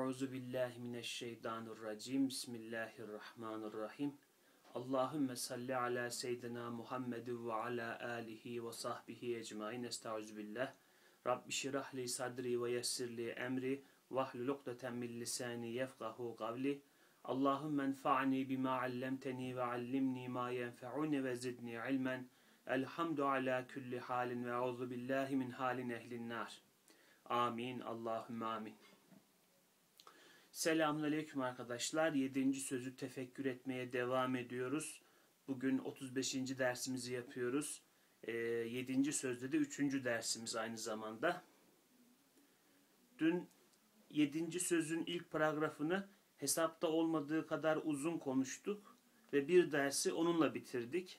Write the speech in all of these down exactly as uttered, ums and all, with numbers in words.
Euzu billahi mineşşeytanirracim. Bismillahirrahmanirrahim. Allahümme salli ala seyyidina Muhammed ve ala alihi ve sahbihi ecmaîn. Estaizu billah. Rabbi şirah li sadri ve yessir li emri vahlul ukdeten min lisani yefkahu kavli. Allahümme enfa'ni bima allemteni ve allimni ma yenfe'uni ve zidni ilmen. Elhamdu ala kulli halin ve euzu billahi min halin ehlin nar. Amin. Allahümme amin. Selamünaleyküm arkadaşlar. Yedinci sözü tefekkür etmeye devam ediyoruz. Bugün otuz beşinci dersimizi yapıyoruz. Ee, yedinci sözde de üçüncü dersimiz aynı zamanda. Dün yedinci sözün ilk paragrafını hesapta olmadığı kadar uzun konuştuk ve bir dersi onunla bitirdik.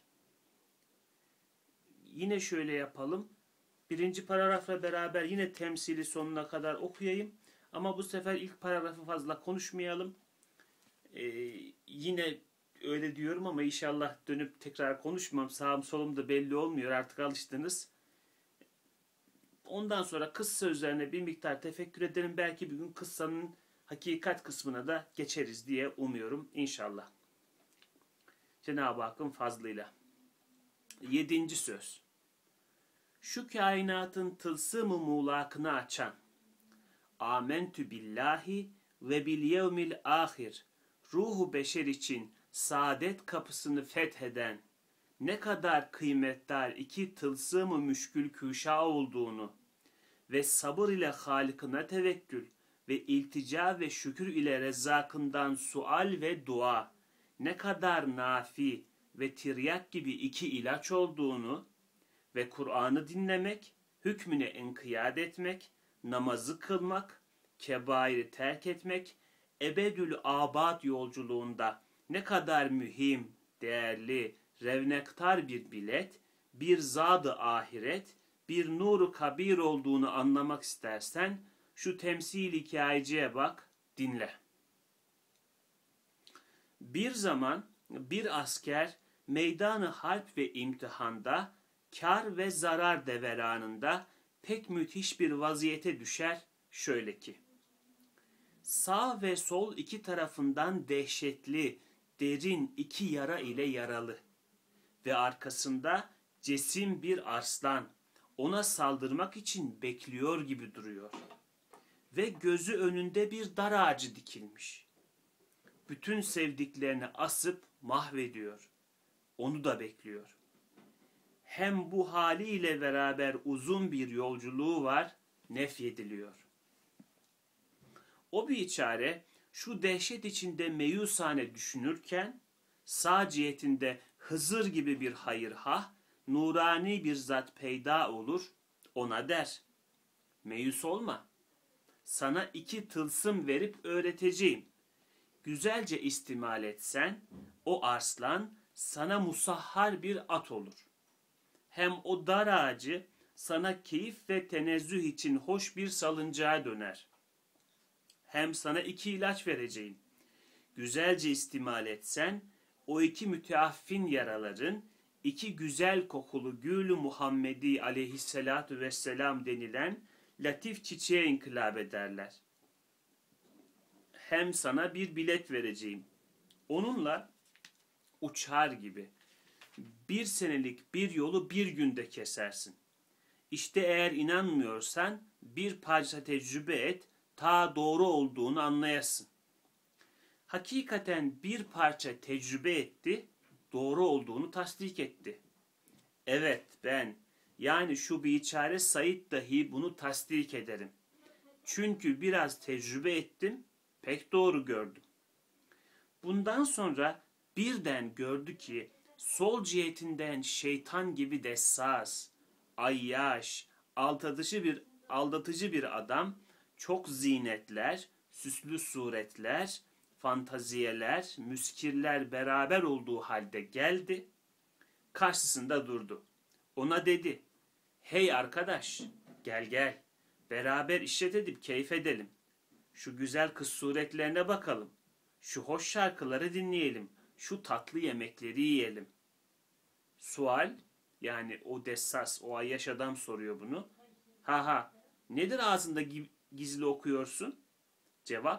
Yine şöyle yapalım. Birinci paragrafla beraber yine temsili sonuna kadar okuyayım. Ama bu sefer ilk paragrafı fazla konuşmayalım. Ee, yine öyle diyorum ama inşallah dönüp tekrar konuşmam. Sağım solum da belli olmuyor. Artık alıştınız. Ondan sonra kıssa üzerine bir miktar tefekkür edelim. Belki bir gün kıssanın hakikat kısmına da geçeriz diye umuyorum. İnşallah. Cenab-ı Hakk'ın fazlıyla. Yedinci söz. Şu kainatın tılsım-ı muğlakını açan, Amentü billahi ve bil yevmil ahir, ruhu beşer için saadet kapısını fetheden, ne kadar kıymetdar iki tılsım-ı müşkül küşa olduğunu ve sabır ile Halık'ına tevekkül ve iltica ve şükür ile Rezzak'ından sual ve dua, ne kadar nafi ve tiryak gibi iki ilaç olduğunu ve Kur'an'ı dinlemek, hükmüne enkiyat etmek, namazı kılmak, kebairi terk etmek, ebedül abad yolculuğunda ne kadar mühim, değerli, revnektar bir bilet, bir zad-ı ahiret, bir nuru kabir olduğunu anlamak istersen, şu temsil hikayeciye bak, dinle. Bir zaman bir asker meydanı harp ve imtihanda, kar ve zarar deveranında pek müthiş bir vaziyete düşer şöyle ki. Sağ ve sol iki tarafından dehşetli, derin iki yara ile yaralı ve arkasında cesim bir arslan ona saldırmak için bekliyor gibi duruyor. Ve gözü önünde bir dar ağacı dikilmiş. Bütün sevdiklerini asıp mahvediyor. Onu da bekliyor. Hem bu haliyle beraber uzun bir yolculuğu var, nefyediliyor. O biçare şu dehşet içinde meyusane düşünürken, sağ cihetinde Hızır gibi bir hayırhah, nurani bir zat peyda olur, ona der, meyus olma, sana iki tılsım verip öğreteceğim. Güzelce istimal etsen, o arslan sana musahhar bir at olur. Hem o dar ağacı sana keyif ve tenezzüh için hoş bir salıncağa döner. Hem sana iki ilaç vereceğim. Güzelce istimal etsen, o iki müteaffin yaraların, iki güzel kokulu Gül-ü Muhammedi aleyhissalatu vesselam denilen latif çiçeğe inkılap ederler. Hem sana bir bilet vereceğim. Onunla uçar gibi bir senelik bir yolu bir günde kesersin. İşte eğer inanmıyorsan bir parça tecrübe et, ta doğru olduğunu anlayasın. Hakikaten bir parça tecrübe etti, doğru olduğunu tasdik etti. Evet ben, yani şu biçare Said dahi bunu tasdik ederim. Çünkü biraz tecrübe ettim, pek doğru gördüm. Bundan sonra birden gördü ki, sol cihetinden şeytan gibi dessas, ayyaş, aldatıcı bir, aldatıcı bir adam, çok zinetler, süslü suretler, fantaziyeler, müskirler beraber olduğu halde geldi, karşısında durdu. Ona dedi, hey arkadaş, gel gel, beraber işret edip keyif edelim. Şu güzel kız suretlerine bakalım, şu hoş şarkıları dinleyelim, şu tatlı yemekleri yiyelim. Sual, yani o dessas, o ayyaş adam soruyor bunu. Ha ha, nedir ağzında gizli okuyorsun? Cevap,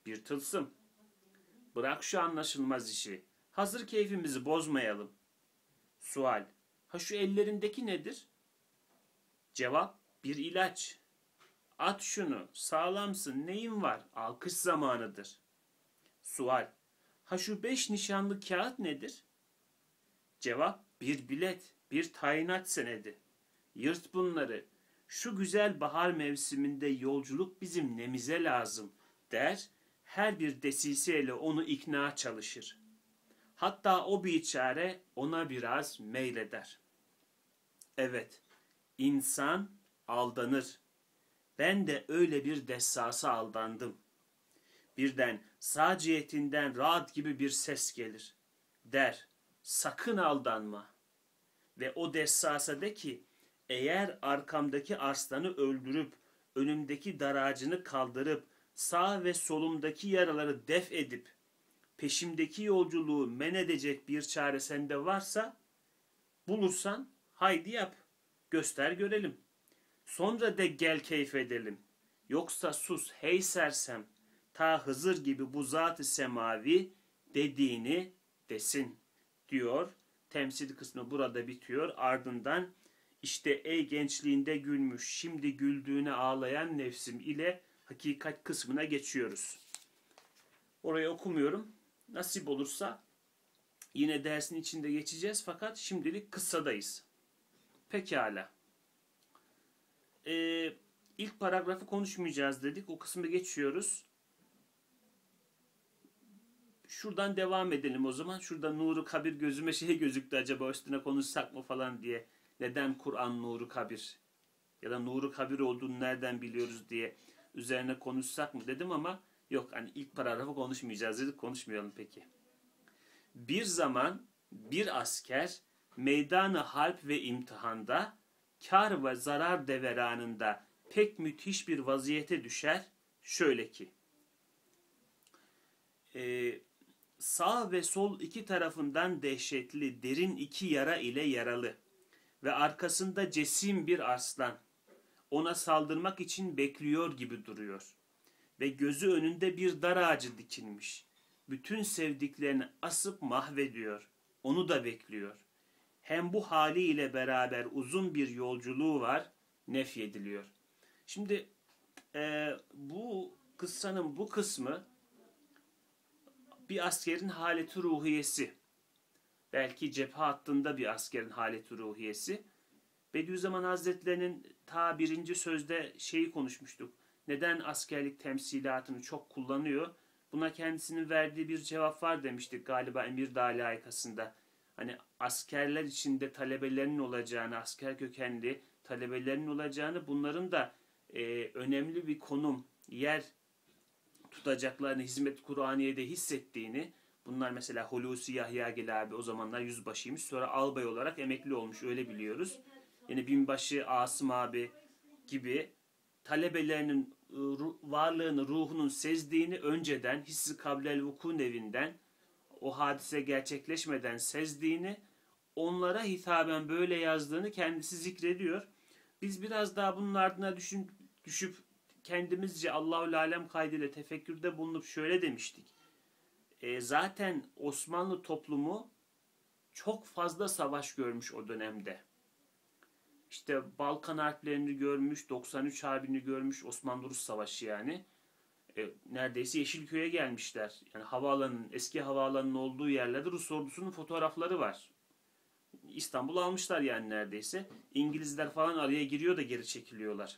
Bir tılsım. Bırak şu anlaşılmaz işi. Hazır keyfimizi bozmayalım. Sual. Ha şu ellerindeki nedir? Cevap. Bir ilaç. At şunu. Sağlamsın. Neyin var? Alkış zamanıdır. Sual. Ha şu beş nişanlı kağıt nedir? Cevap. Bir bilet. Bir tayinat senedi. Yırt bunları. Şu güzel bahar mevsiminde yolculuk bizim nemize lazım der. Her bir desiseyle onu ikna çalışır. Hatta o biçare ona biraz meyleder. Evet, insan aldanır. Ben de öyle bir dessasa aldandım. Birden sağ cihetinden rahat gibi bir ses gelir. Der, sakın aldanma. Ve o dessasa de ki, eğer arkamdaki arslanı öldürüp, önümdeki daracını kaldırıp, sağ ve solumdaki yaraları def edip, peşimdeki yolculuğu men edecek bir çare sende varsa, bulursan haydi yap, göster görelim. Sonra de gel keyif edelim. Yoksa sus hey sersem, ta Hızır gibi bu zat-ı semavi dediğini desin diyor. Temsil kısmı burada bitiyor. Ardından işte ey gençliğinde gülmüş, şimdi güldüğüne ağlayan nefsim ile hakikat kısmına geçiyoruz. Orayı okumuyorum. Nasip olursa yine dersin içinde geçeceğiz fakat şimdilik kıssadayız. Pekala. Ee, ilk paragrafı konuşmayacağız dedik. O kısmı geçiyoruz. Şuradan devam edelim o zaman. Şurada nuru kabir gözüme şey gözüktü, acaba üstüne konuşsak mı falan diye. Neden Kur'an nuru kabir? Ya da nuru kabir olduğunu nereden biliyoruz diye üzerine konuşsak mı dedim ama yok, hani ilk paragrafı konuşmayacağız dedik, konuşmayalım peki. Bir zaman bir asker meydanı harp ve imtihanda, kar ve zarar deveranında pek müthiş bir vaziyete düşer. Şöyle ki, e, sağ ve sol iki tarafından dehşetli derin iki yara ile yaralı ve arkasında cesim bir arslan ona saldırmak için bekliyor gibi duruyor. Ve gözü önünde bir dar ağacı dikilmiş. Bütün sevdiklerini asıp mahvediyor. Onu da bekliyor. Hem bu haliyle beraber uzun bir yolculuğu var, nefyediliyor. Şimdi e, bu kıssanın bu kısmı bir askerin haleti ruhiyesi. Belki cephe hattında bir askerin haleti ruhiyesi. Bediüzzaman Hazretleri'nin ta birinci sözde şeyi konuşmuştuk. Neden askerlik temsilatını çok kullanıyor? Buna kendisinin verdiği bir cevap var demiştik galiba Emirdağ layıkasında. Hani askerler içinde talebelerinin olacağını, asker kökenli talebelerinin olacağını, bunların da e, önemli bir konum, yer tutacaklarını hizmet Kur'aniye'de hissettiğini, bunlar mesela Hulusi Yahyagil abi o zamanlar yüzbaşıymış, sonra albay olarak emekli olmuş, öyle biliyoruz. Yani binbaşı Asım abi gibi talebelerinin varlığını, ruhunun sezdiğini önceden hissi kablel vuku nevinden, o hadise gerçekleşmeden sezdiğini, onlara hitaben böyle yazdığını kendisi zikrediyor. Biz biraz daha bunun ardına düşün, düşüp kendimizce Allahül Alem kaydıyla tefekkürde bulunup şöyle demiştik. E, zaten Osmanlı toplumu çok fazla savaş görmüş o dönemde. İşte Balkan Harplerini görmüş, doksan üç Harbi'ni görmüş, Osmanlı-Rus Savaşı yani. E, neredeyse Yeşilköy'e gelmişler. Yani havaalanının, eski havaalanının olduğu yerlerde Rus ordusunun fotoğrafları var. İstanbul'u almışlar yani neredeyse. İngilizler falan araya giriyor da geri çekiliyorlar.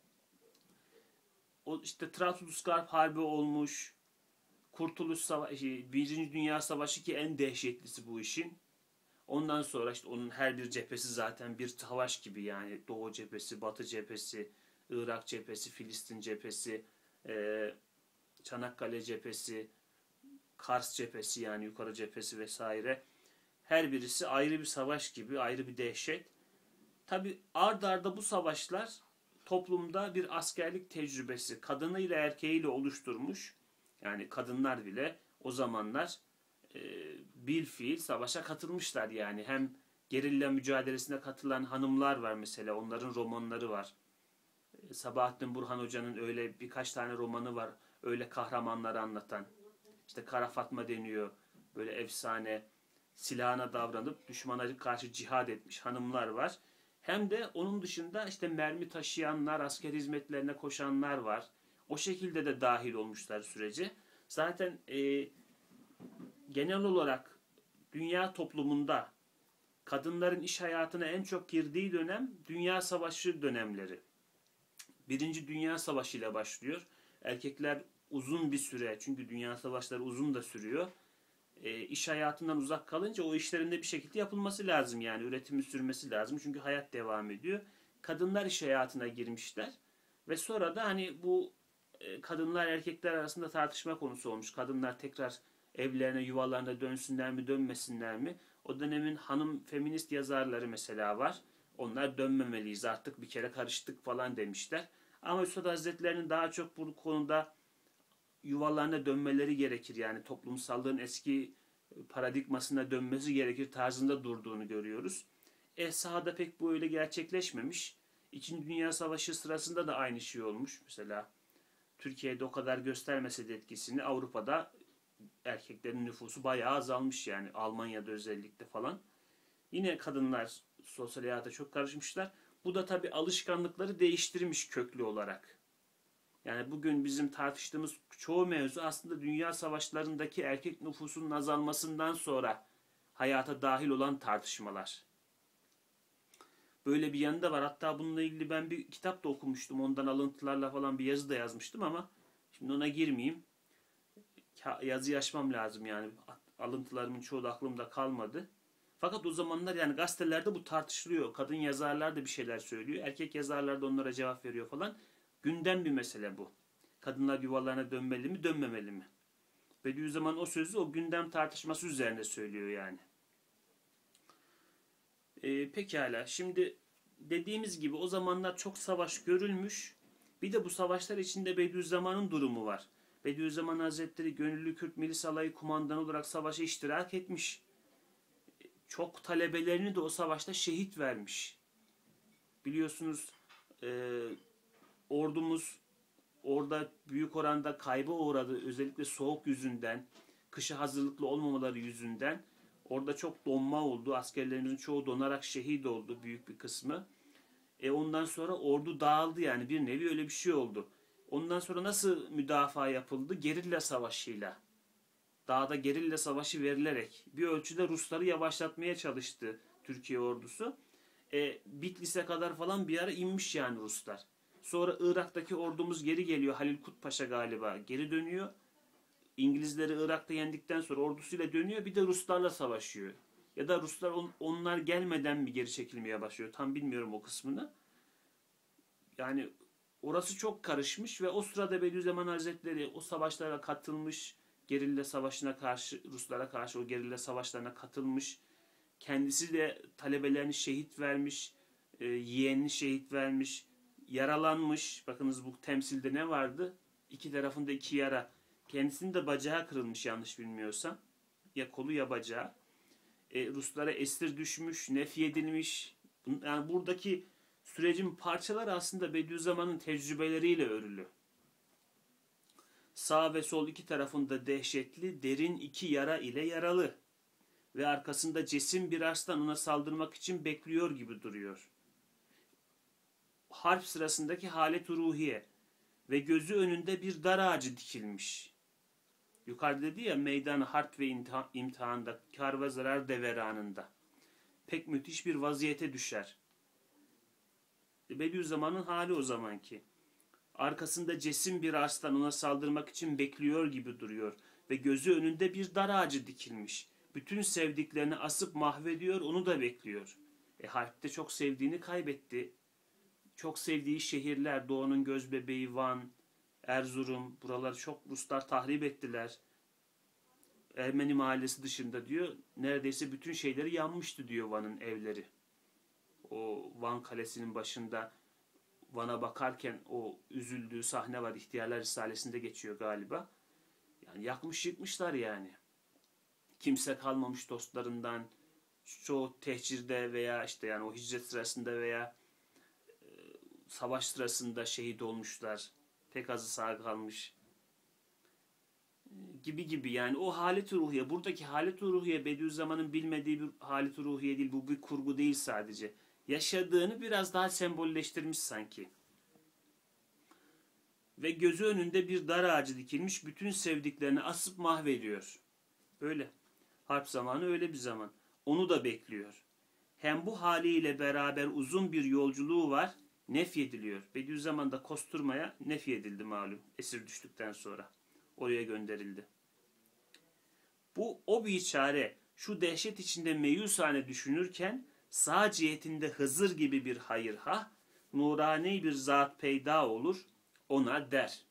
O işte Trablusgarp Harbi olmuş. Kurtuluş Savaşı, Birinci Dünya Savaşı ki en dehşetlisi bu işin. Ondan sonra işte onun her bir cephesi zaten bir savaş gibi yani. Doğu cephesi, Batı cephesi, Irak cephesi, Filistin cephesi, e, Çanakkale cephesi, Kars cephesi yani yukarı cephesi vesaire. Her birisi ayrı bir savaş gibi, ayrı bir dehşet. Tabi ard arda bu savaşlar toplumda bir askerlik tecrübesi kadınıyla erkeğiyle oluşturmuş. Yani kadınlar bile o zamanlar e, bilfiil savaşa katılmışlar yani. Hem gerilla mücadelesine katılan hanımlar var mesela, onların romanları var. E, Sabahattin Burhan Hoca'nın öyle birkaç tane romanı var. öyle kahramanları anlatan. İşte Kara Fatma deniyor. Böyle efsane silahına davranıp düşmana karşı cihad etmiş hanımlar var. Hem de onun dışında işte mermi taşıyanlar, asker hizmetlerine koşanlar var. O şekilde de dahil olmuşlar sürece. Zaten e, genel olarak dünya toplumunda kadınların iş hayatına en çok girdiği dönem Dünya Savaşı dönemleri. Birinci Dünya Savaşı ile başlıyor. Erkekler uzun bir süre, çünkü dünya savaşları uzun da sürüyor. E, iş hayatından uzak kalınca o işlerinde bir şekilde yapılması lazım, yani üretimi sürmesi lazım. Çünkü hayat devam ediyor. Kadınlar iş hayatına girmişler ve sonra da hani bu e, kadınlar erkekler arasında tartışma konusu olmuş. Kadınlar tekrar evlerine, yuvalarına dönsünler mi, dönmesinler mi? O dönemin hanım feminist yazarları mesela var. Onlar dönmemeliyiz artık, bir kere karıştık falan demişler. Ama Üstad Hazretleri'nin daha çok bu konuda yuvalarına dönmeleri gerekir. Yani toplumsallığın eski paradigmasına dönmesi gerekir tarzında durduğunu görüyoruz. E sahada pek bu öyle gerçekleşmemiş. İkinci Dünya Savaşı sırasında da aynı şey olmuş. Mesela Türkiye'de o kadar göstermese de etkisini, Avrupa'da erkeklerin nüfusu bayağı azalmış, yani Almanya'da özellikle falan. Yine kadınlar sosyal hayata çok karışmışlar. Bu da tabii alışkanlıkları değiştirmiş köklü olarak. Yani bugün bizim tartıştığımız çoğu mevzu aslında dünya savaşlarındaki erkek nüfusunun azalmasından sonra hayata dahil olan tartışmalar. Böyle bir yanı da var. Hatta bununla ilgili ben bir kitap da okumuştum. Ondan alıntılarla falan bir yazı da yazmıştım ama şimdi ona girmeyeyim. Yazı açmam lazım yani. Alıntılarımın çoğu da aklımda kalmadı. Fakat o zamanlar yani gazetelerde bu tartışılıyor. Kadın yazarlar da bir şeyler söylüyor. Erkek yazarlar da onlara cevap veriyor falan. Gündem bir mesele bu. Kadınlar yuvalarına dönmeli mi, dönmemeli mi? Bediüzzaman o sözü o gündem tartışması üzerine söylüyor yani. Ee, pekala. Şimdi dediğimiz gibi o zamanlar çok savaş görülmüş. Bir de bu savaşlar içinde Bediüzzaman'ın durumu var. Bediüzzaman Hazretleri Gönüllü Kürt Milis Alayı kumandanı olarak savaşa iştirak etmiş. Çok talebelerini de o savaşta şehit vermiş. Biliyorsunuz e, ordumuz orada büyük oranda kayba uğradı. Özellikle soğuk yüzünden, kışa hazırlıklı olmamaları yüzünden orada çok donma oldu. Askerlerimizin çoğu donarak şehit oldu, büyük bir kısmı. E ondan sonra ordu dağıldı, yani bir nevi öyle bir şey oldu. Ondan sonra nasıl müdafaa yapıldı? Gerilla savaşıyla. Dağda gerilla savaşı verilerek bir ölçüde Rusları yavaşlatmaya çalıştı Türkiye ordusu. E, Bitlis'e kadar falan bir ara inmiş yani Ruslar. Sonra Irak'taki ordumuz geri geliyor. Halil Kut Paşa galiba geri dönüyor. İngilizleri Irak'ta yendikten sonra ordusuyla dönüyor. Bir de Ruslarla savaşıyor. Ya da Ruslar on, onlar gelmeden mi geri çekilmeye başlıyor? Tam bilmiyorum o kısmını. Yani orası çok karışmış ve o sırada Bediüzzaman Hazretleri o savaşlara katılmış. Gerilla savaşına karşı, Ruslara karşı o gerilla savaşlarına katılmış. Kendisi de talebelerini şehit vermiş. E, yeğenini şehit vermiş. Yaralanmış. Bakınız bu temsilde ne vardı? İki tarafında iki yara. Kendisinin de bacağı kırılmış yanlış bilmiyorsam. Ya kolu ya bacağı. E, Ruslara esir düşmüş, nefi edilmiş. Yani buradaki sürecin parçaları aslında Bediüzzaman'ın tecrübeleriyle örülü. Sağ ve sol iki tarafında dehşetli, derin iki yara ile yaralı. Ve arkasında cesim bir arslan ona saldırmak için bekliyor gibi duruyor. Harp sırasındaki halet-i ruhiye ve gözü önünde bir dar ağacı dikilmiş. Yukarıda dedi ya, meydan harp ve imtihanda, kar ve zarar deveranında. Pek müthiş bir vaziyete düşer. Bediüzzaman'ın hali o zamanki. Arkasında cesim bir arslan ona saldırmak için bekliyor gibi duruyor ve gözü önünde bir dar ağacı dikilmiş. Bütün sevdiklerini asıp mahvediyor, onu da bekliyor. E harpte çok sevdiğini kaybetti. Çok sevdiği şehirler, Doğu'nun gözbebeği Van, Erzurum, buraları çok Ruslar tahrip ettiler. Ermeni mahallesi dışında diyor, neredeyse bütün şeyleri yanmıştı diyor Van'ın evleri. O Van Kalesi'nin başında Van'a bakarken o üzüldüğü sahne var. İhtiyarlar Risalesi'nde geçiyor galiba. Yani yakmış yıkmışlar yani. Kimse kalmamış dostlarından. Çoğu tehcirde veya işte yani o hicret sırasında veya e, savaş sırasında şehit olmuşlar. Pek azı sağ kalmış. gibi gibi yani o halet-i ruhiye, buradaki halet-i ruhiye Bediüzzaman'ın bilmediği bir halet-i ruhiye değil, bu bir kurgu değil sadece. Yaşadığını biraz daha sembolleştirmiş sanki. Ve gözü önünde bir dar ağacı dikilmiş, bütün sevdiklerini asıp mahvediyor. Öyle. Harp zamanı öyle bir zaman. Onu da bekliyor. Hem bu haliyle beraber uzun bir yolculuğu var, nefyediliyor. Bediüzzaman da Kosturma'ya nefyedildi malum, esir düştükten sonra. Oraya gönderildi. Bu o biçare şu dehşet içinde meyusane düşünürken sağ cihetinde Hızır gibi bir hayırhah, nurani bir zat peyda olur, ona der.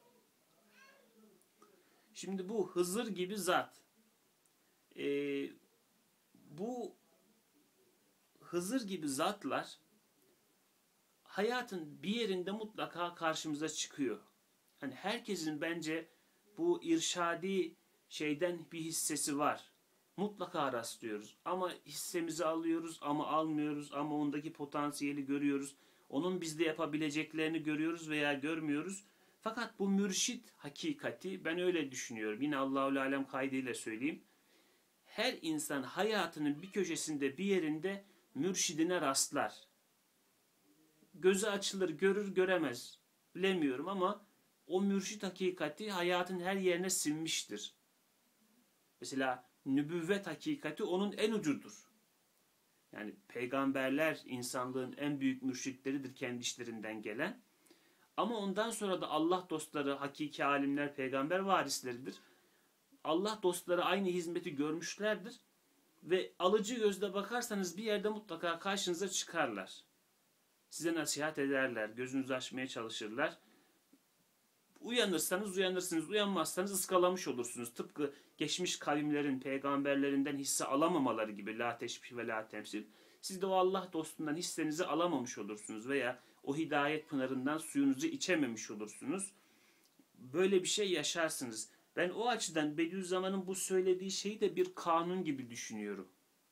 Şimdi bu Hızır gibi zat, ee, bu Hızır gibi zatlar hayatın bir yerinde mutlaka karşımıza çıkıyor. Hani herkesin bence bu irşadi şeyden bir hissesi var. Mutlaka rastlıyoruz. Ama hissemizi alıyoruz ama almıyoruz, ama ondaki potansiyeli görüyoruz. Onun bizde yapabileceklerini görüyoruz veya görmüyoruz. Fakat bu mürşit hakikati, ben öyle düşünüyorum. Yine Allahu alem kaydıyla söyleyeyim. Her insan hayatının bir köşesinde, bir yerinde mürşidine rastlar. Gözü açılır, görür, göremez. Bilemiyorum ama o mürşit hakikati hayatın her yerine sinmiştir. Mesela nübüvvet hakikati onun en ucudur. Yani peygamberler insanlığın en büyük mürşitleridir kendi işlerinden gelen. Ama ondan sonra da Allah dostları, hakiki alimler, peygamber varisleridir. Allah dostları aynı hizmeti görmüşlerdir. Ve alıcı gözle bakarsanız bir yerde mutlaka karşınıza çıkarlar. Size nasihat ederler, gözünüzü açmaya çalışırlar. Uyanırsanız uyanırsınız, uyanmazsanız ıskalamış olursunuz. Tıpkı geçmiş kavimlerin, peygamberlerinden hisse alamamaları gibi, la teşbih ve la temsil. Siz de o Allah dostundan hissenizi alamamış olursunuz veya o hidayet pınarından suyunuzu içememiş olursunuz. Böyle bir şey yaşarsınız. Ben o açıdan Bediüzzaman'ın bu söylediği şeyi de bir kanun gibi düşünüyorum.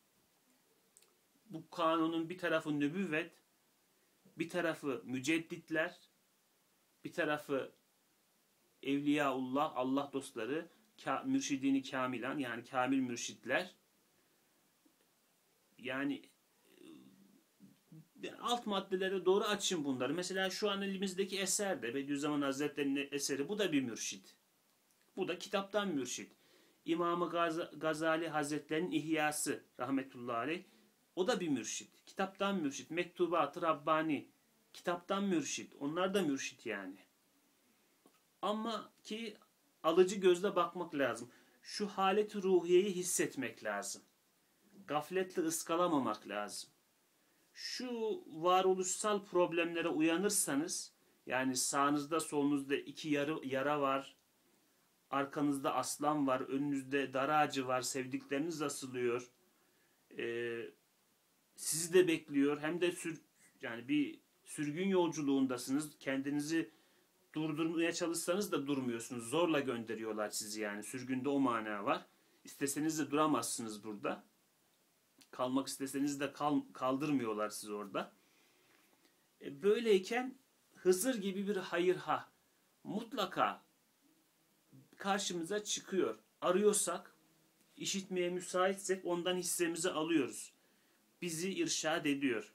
Bu kanunun bir tarafı nübüvvet, bir tarafı mücedditler, bir tarafı Evliyaullah, Allah dostları, mürşidini kamilan, yani kamil mürşitler. Yani alt maddelere doğru açın bunları. Mesela şu an elimizdeki eser de Bediüzzaman Hazretleri'nin eseri, bu da bir mürşit. Bu da kitaptan mürşit. İmam-ı Gazali Hazretleri'nin İhyası rahmetullahi aleyh, o da bir mürşit. Kitaptan mürşit. Mektubat-ı Rabbani, kitaptan mürşit. Onlar da mürşit yani. Ama ki alıcı gözle bakmak lazım. Şu halet-i ruhiyeyi hissetmek lazım. Gafletle ıskalamamak lazım. Şu varoluşsal problemlere uyanırsanız, yani sağınızda solunuzda iki yarı, yara var, arkanızda aslan var, önünüzde dar ağacı var, sevdikleriniz asılıyor, ee, sizi de bekliyor, hem de sür, yani bir sürgün yolculuğundasınız, kendinizi durdurmaya çalışsanız da durmuyorsunuz. Zorla gönderiyorlar sizi yani. Sürgünde o mana var. İsteseniz de duramazsınız burada. Kalmak isteseniz de kal, kaldırmıyorlar sizi orada. E böyleyken Hızır gibi bir hayırha mutlaka karşımıza çıkıyor. Arıyorsak, işitmeye müsaitsek ondan hissemizi alıyoruz. Bizi irşad ediyor.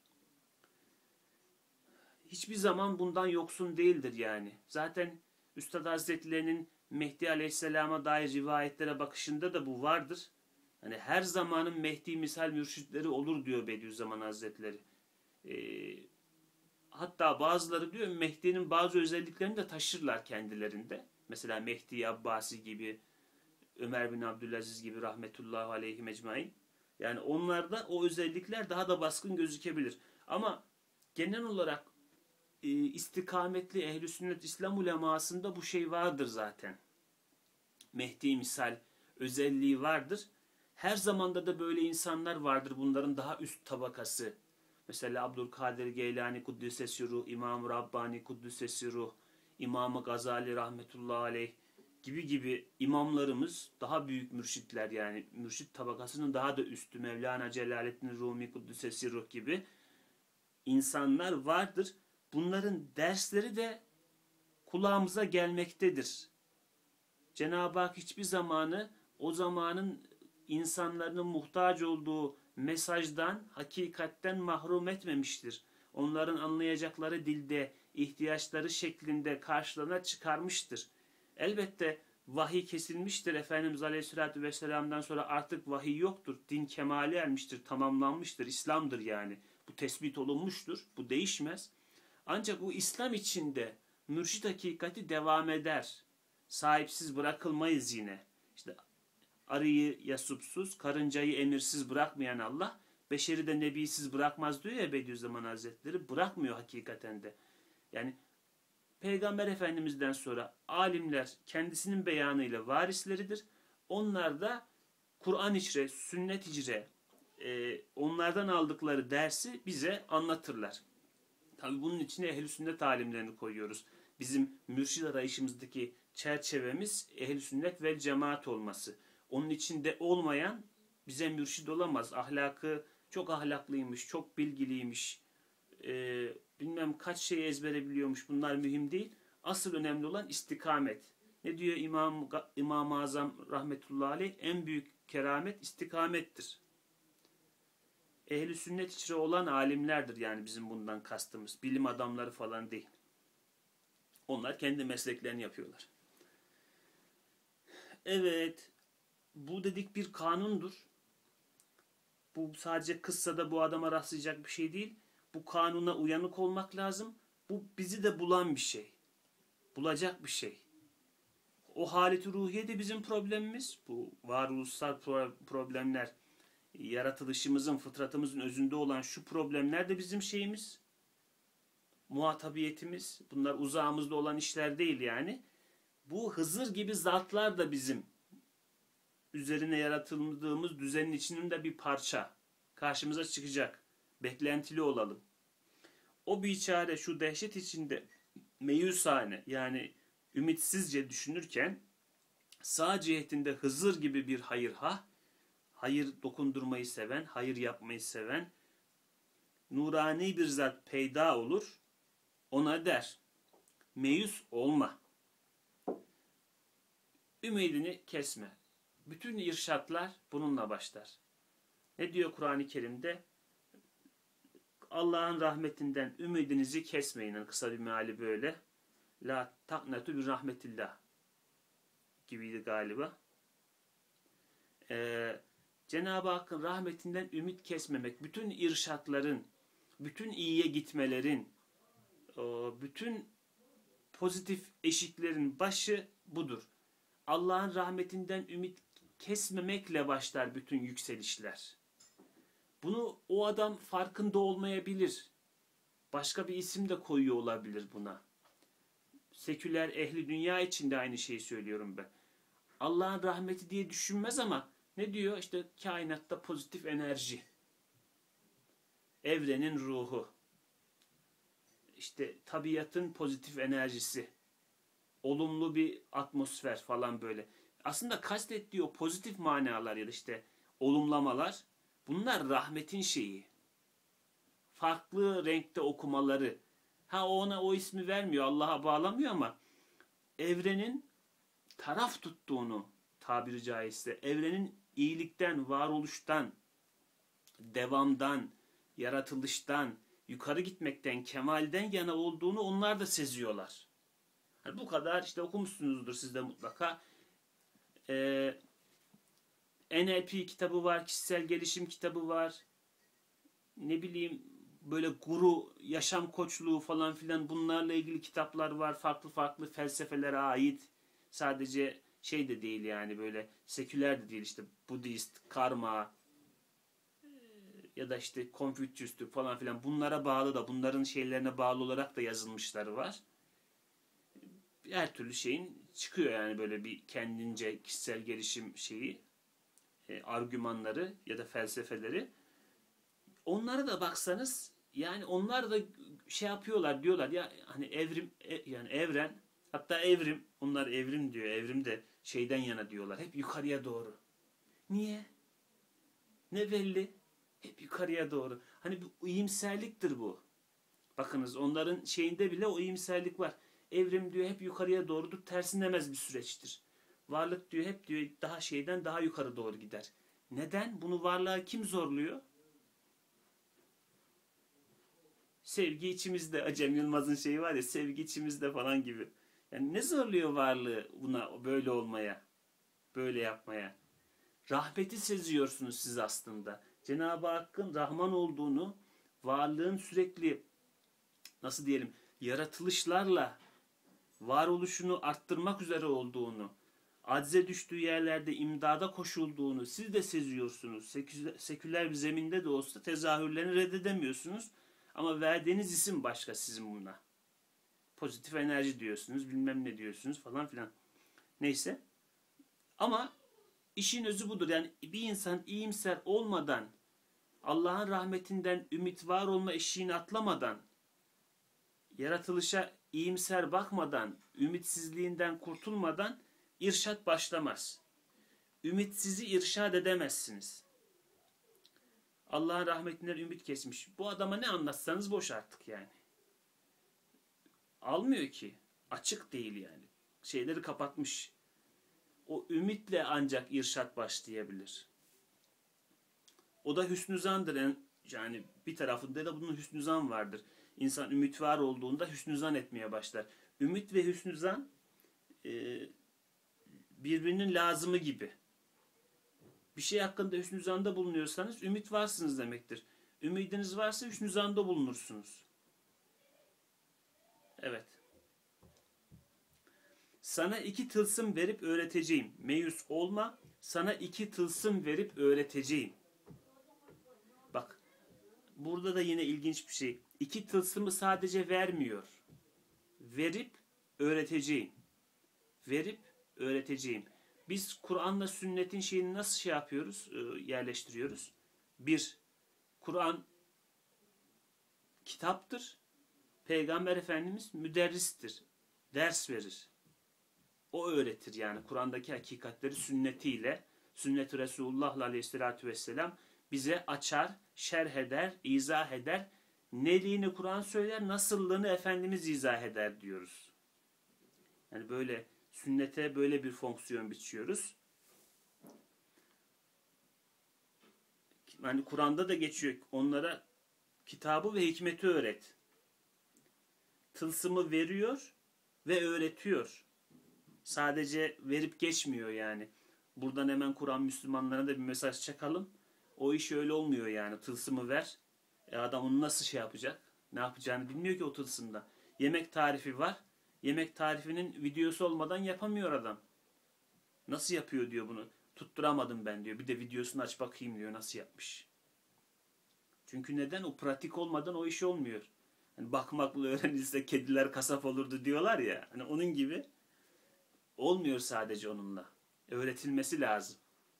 Hiçbir zaman bundan yoksun değildir yani. Zaten Üstad Hazretlerinin Mehdi Aleyhisselam'a dair rivayetlere bakışında da bu vardır. Hani her zamanın Mehdi misal mürşitleri olur diyor Bediüzzaman Hazretleri. Ee, hatta bazıları diyor Mehdi'nin bazı özelliklerini de taşırlar kendilerinde. Mesela Mehdi Abbasi gibi, Ömer bin Abdülaziz gibi rahmetullahi aleyhi mecmain. Yani onlarda o özellikler daha da baskın gözükebilir. Ama genel olarak e, istikametli ehl-i sünnet İslam ulemasında bu şey vardır zaten. Mehdi misal özelliği vardır. Her zamanda da böyle insanlar vardır. Bunların daha üst tabakası. Mesela Abdülkadir Geylani Kuddüs'e ruh, İmam-ı Rabbani Kuddüs'e ruh, İmam-ı Gazali rahmetullahi aleyh gibi gibi imamlarımız, daha büyük mürşitler, yani mürşit tabakasının daha da üstü, Mevlana Celaleddin Rumi Kuddüs'e ruh gibi insanlar vardır. Bunların dersleri de kulağımıza gelmektedir. Cenab-ı Hak hiçbir zamanı o zamanın insanların muhtaç olduğu mesajdan, hakikatten mahrum etmemiştir. Onların anlayacakları dilde, ihtiyaçları şeklinde karşılığına çıkarmıştır. Elbette vahiy kesilmiştir. Efendimiz Aleyhisselatü Vesselam'dan sonra artık vahiy yoktur. Din kemale ermiştir, tamamlanmıştır. İslam'dır yani. Bu tespit olunmuştur. Bu değişmez. Ancak bu İslam içinde mürşid hakikati devam eder. Sahipsiz bırakılmayız yine. İşte arıyı yasupsuz, karıncayı emirsiz bırakmayan Allah, beşeri de nebisiz bırakmaz diyor ya Bediüzzaman Hazretleri. Bırakmıyor hakikaten de. Yani Peygamber Efendimiz'den sonra alimler kendisinin beyanıyla varisleridir. Onlar da Kur'an içre, sünnet içre, e, onlardan aldıkları dersi bize anlatırlar. Tabii bunun içine ehl-i sünnet alimlerini koyuyoruz. Bizim mürşid arayışımızdaki çerçevemiz ehl-i sünnet ve cemaat olması. Onun içinde olmayan bize mürşid olamaz. Ahlakı çok ahlaklıymış, çok bilgiliymiş, e, bilmem kaç şeyi ezbere biliyormuş. Bunlar mühim değil. Asıl önemli olan istikamet. Ne diyor İmam, İmam-ı Azam rahmetullahi aleyh? En büyük keramet istikamettir. Ehl-i sünnet içre olan alimlerdir yani bizim bundan kastımız. Bilim adamları falan değil. Onlar kendi mesleklerini yapıyorlar. Evet, bu dedik bir kanundur. Bu sadece kıssada bu adama rastlayacak bir şey değil. Bu kanuna uyanık olmak lazım. Bu bizi de bulan bir şey. Bulacak bir şey. O halet-i ruhiye de bizim problemimiz. Bu varoluşsal problemler, yaratılışımızın, fıtratımızın özünde olan şu problemler de bizim şeyimiz. Muhatabiyetimiz. Bunlar uzağımızda olan işler değil yani. Bu Hızır gibi zatlar da bizim üzerine yaratıldığımız düzenin içinin de bir parça. Karşımıza çıkacak. Beklentili olalım. O biçare şu dehşet içinde meyusane yani ümitsizce düşünürken sağ cihetinde Hızır gibi bir hayırha, hayır dokundurmayı seven, hayır yapmayı seven nurani bir zat peyda olur. Ona der, meyus olma. Ümidini kesme. Bütün irşatlar bununla başlar. Ne diyor Kur'an-ı Kerim'de? Allah'ın rahmetinden ümidinizi kesmeyin. Yani kısa bir meali böyle. La taknetu bir rahmetillah gibiydi galiba. Ee, Cenab-ı Hakk'ın rahmetinden ümit kesmemek, bütün irşatların, bütün iyiye gitmelerin, bütün pozitif eşiklerin başı budur. Allah'ın rahmetinden ümit kesmemekle başlar bütün yükselişler. Bunu o adam farkında olmayabilir. Başka bir isim de koyuyor olabilir buna. Seküler ehli dünya için de aynı şeyi söylüyorum ben. Allah'ın rahmeti diye düşünmez ama ne diyor? İşte kainatta pozitif enerji. Evrenin ruhu. İşte tabiatın pozitif enerjisi. Olumlu bir atmosfer falan böyle. Aslında kastettiği o pozitif manalar ya da işte olumlamalar bunlar rahmetin şeyi. Farklı renkte okumaları. Ha ona o ismi vermiyor, Allah'a bağlamıyor ama evrenin taraf tuttuğunu tabiri caizse, evrenin iyilikten, varoluştan, devamdan, yaratılıştan, yukarı gitmekten, kemalden yana olduğunu onlar da seziyorlar. Yani bu kadar işte okumuşsunuzdur siz de mutlaka. Ee, N L P kitabı var, kişisel gelişim kitabı var. Ne bileyim böyle guru, yaşam koçluğu falan filan bunlarla ilgili kitaplar var. Farklı farklı felsefelere ait. Sadece şey de değil yani böyle seküler de değil işte Budist, karma ya da işte Konfüçyüslük falan filan bunlara bağlı da bunların şeylerine bağlı olarak da yazılmışları var. Her türlü şeyin çıkıyor yani böyle bir kendince kişisel gelişim şeyi, e, argümanları ya da felsefeleri. Onlara da baksanız yani onlar da şey yapıyorlar diyorlar ya hani evrim e, yani evren hatta evrim onlar evrim diyor evrim de şeyden yana diyorlar hep yukarıya doğru. Niye? Ne belli? Hep yukarıya doğru. Hani bir iyimserliktir bu. Bakınız onların şeyinde bile o iyimserlik var. Evrim diyor hep yukarıya doğrudur, tersinemez bir süreçtir. Varlık diyor hep diyor daha şeyden daha yukarı doğru gider. Neden? Bunu varlığa kim zorluyor? Sevgi içimizde. Cem Yılmaz'ın şeyi var ya, sevgi içimizde falan gibi. Yani ne zorluyor varlığı buna böyle olmaya, böyle yapmaya? Rahmeti seziyorsunuz siz aslında. Cenab-ı Hakk'ın Rahman olduğunu, varlığın sürekli nasıl diyelim yaratılışlarla varoluşunu arttırmak üzere olduğunu, acize düştüğü yerlerde imdada koşulduğunu siz de seziyorsunuz. Seküler bir zeminde de olsa tezahürlerini reddedemiyorsunuz. Ama verdiğiniz isim başka sizin buna. Pozitif enerji diyorsunuz, bilmem ne diyorsunuz falan filan. Neyse. Ama işin özü budur. Yani bir insan iyimser olmadan, Allah'ın rahmetinden ümit var olma eşiğini atlamadan, yaratılışa iyimser bakmadan, ümitsizliğinden kurtulmadan irşat başlamaz. Ümitsizi irşad edemezsiniz. Allah'ın rahmetinden ümit kesmiş. Bu adama ne anlatsanız boş artık yani. Almıyor ki. Açık değil yani. Şeyleri kapatmış. O ümitle ancak irşat başlayabilir. O da hüsnü zandır. Yani bir tarafında da bunun hüsnü zan vardır. İnsan ümit var olduğunda hüsnü zan etmeye başlar. Ümit ve hüsnü zan birbirinin lazımı gibi. Bir şey hakkında hüsnü zanda bulunuyorsanız ümit varsınız demektir. Ümidiniz varsa hüsnü zanda bulunursunuz. Evet. Sana iki tılsım verip öğreteceğim. Meyus olma. Sana iki tılsım verip öğreteceğim. Bak. Burada da yine ilginç bir şey. İki tılsımı sadece vermiyor. Verip öğreteceğim. Verip öğreteceğim. Biz Kur'an'la sünnetin şeyini nasıl şey yapıyoruz, yerleştiriyoruz? Bir, Kur'an kitaptır. Peygamber Efendimiz müderristir. Ders verir. O öğretir yani. Kur'an'daki hakikatleri sünnetiyle, sünnet-i Resulullah aleyhissalatü vesselam bize açar, şerh eder, izah eder. Neliğini Kur'an söyler, nasıllığını Efendimiz izah eder diyoruz. Yani böyle sünnete böyle bir fonksiyon biçiyoruz. Yani Kur'an'da da geçiyor. Onlara kitabı ve hikmeti öğret. Tılsımı veriyor ve öğretiyor. Sadece verip geçmiyor yani. Buradan hemen Kur'an Müslümanlarına da bir mesaj çakalım. O iş öyle olmuyor yani. Tılsımı ver. E adam onu nasıl şey yapacak? Ne yapacağını bilmiyor ki o tılsımda. Yemek tarifi var. Yemek tarifinin videosu olmadan yapamıyor adam. Nasıl yapıyor diyor bunu. Tutturamadım ben diyor. Bir de videosunu aç bakayım diyor. Nasıl yapmış. Çünkü neden? O pratik olmadan o iş olmuyor. Hani bakmakla öğrenilse kediler kasap olurdu diyorlar ya. Hani onun gibi olmuyor sadece onunla. Öğretilmesi lazım.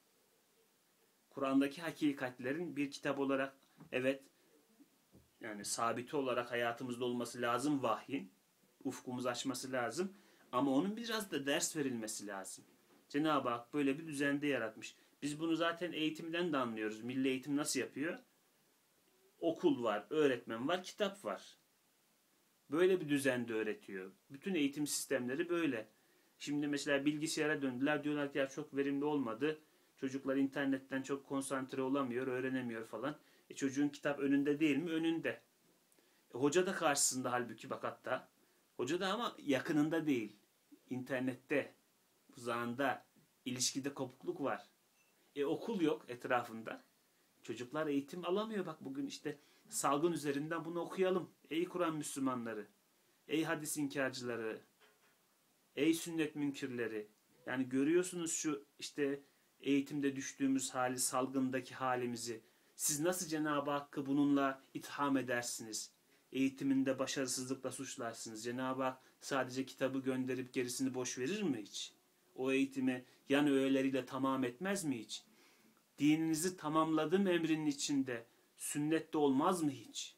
Kur'an'daki hakikatlerin bir kitap olarak evet yani sabiti olarak hayatımızda olması lazım vahyin. Ufkumuzu açması lazım. Ama onun biraz da ders verilmesi lazım. Cenab-ı Hak böyle bir düzende yaratmış. Biz bunu zaten eğitimden de anlıyoruz. Milli eğitim nasıl yapıyor? Okul var, öğretmen var, kitap var. Böyle bir düzende öğretiyor. Bütün eğitim sistemleri böyle. Şimdi mesela bilgisayara döndüler. Diyorlar ki ya çok verimli olmadı. Çocuklar internetten çok konsantre olamıyor, öğrenemiyor falan. E çocuğun kitap önünde değil mi? Önünde. E hoca da karşısında halbuki bak hatta. Hoca da ama yakınında değil. İnternette, uzağında, ilişkide kopukluk var. E okul yok etrafında. Çocuklar eğitim alamıyor. Bak bugün işte salgın üzerinden bunu okuyalım. Ey Kur'an Müslümanları, ey hadis inkarcıları, ey sünnet münkirleri. Yani görüyorsunuz şu işte eğitimde düştüğümüz hali, salgındaki halimizi. Siz nasıl Cenab-ı Hakk'ı bununla itham edersiniz? Eğitiminde başarısızlıkla suçlarsınız. Cenab-ı Hak sadece kitabı gönderip gerisini boş verir mi hiç? O eğitimi yan öğeleriyle tamam etmez mi hiç? Dininizi tamamladım emrinin içinde sünnette olmaz mı hiç?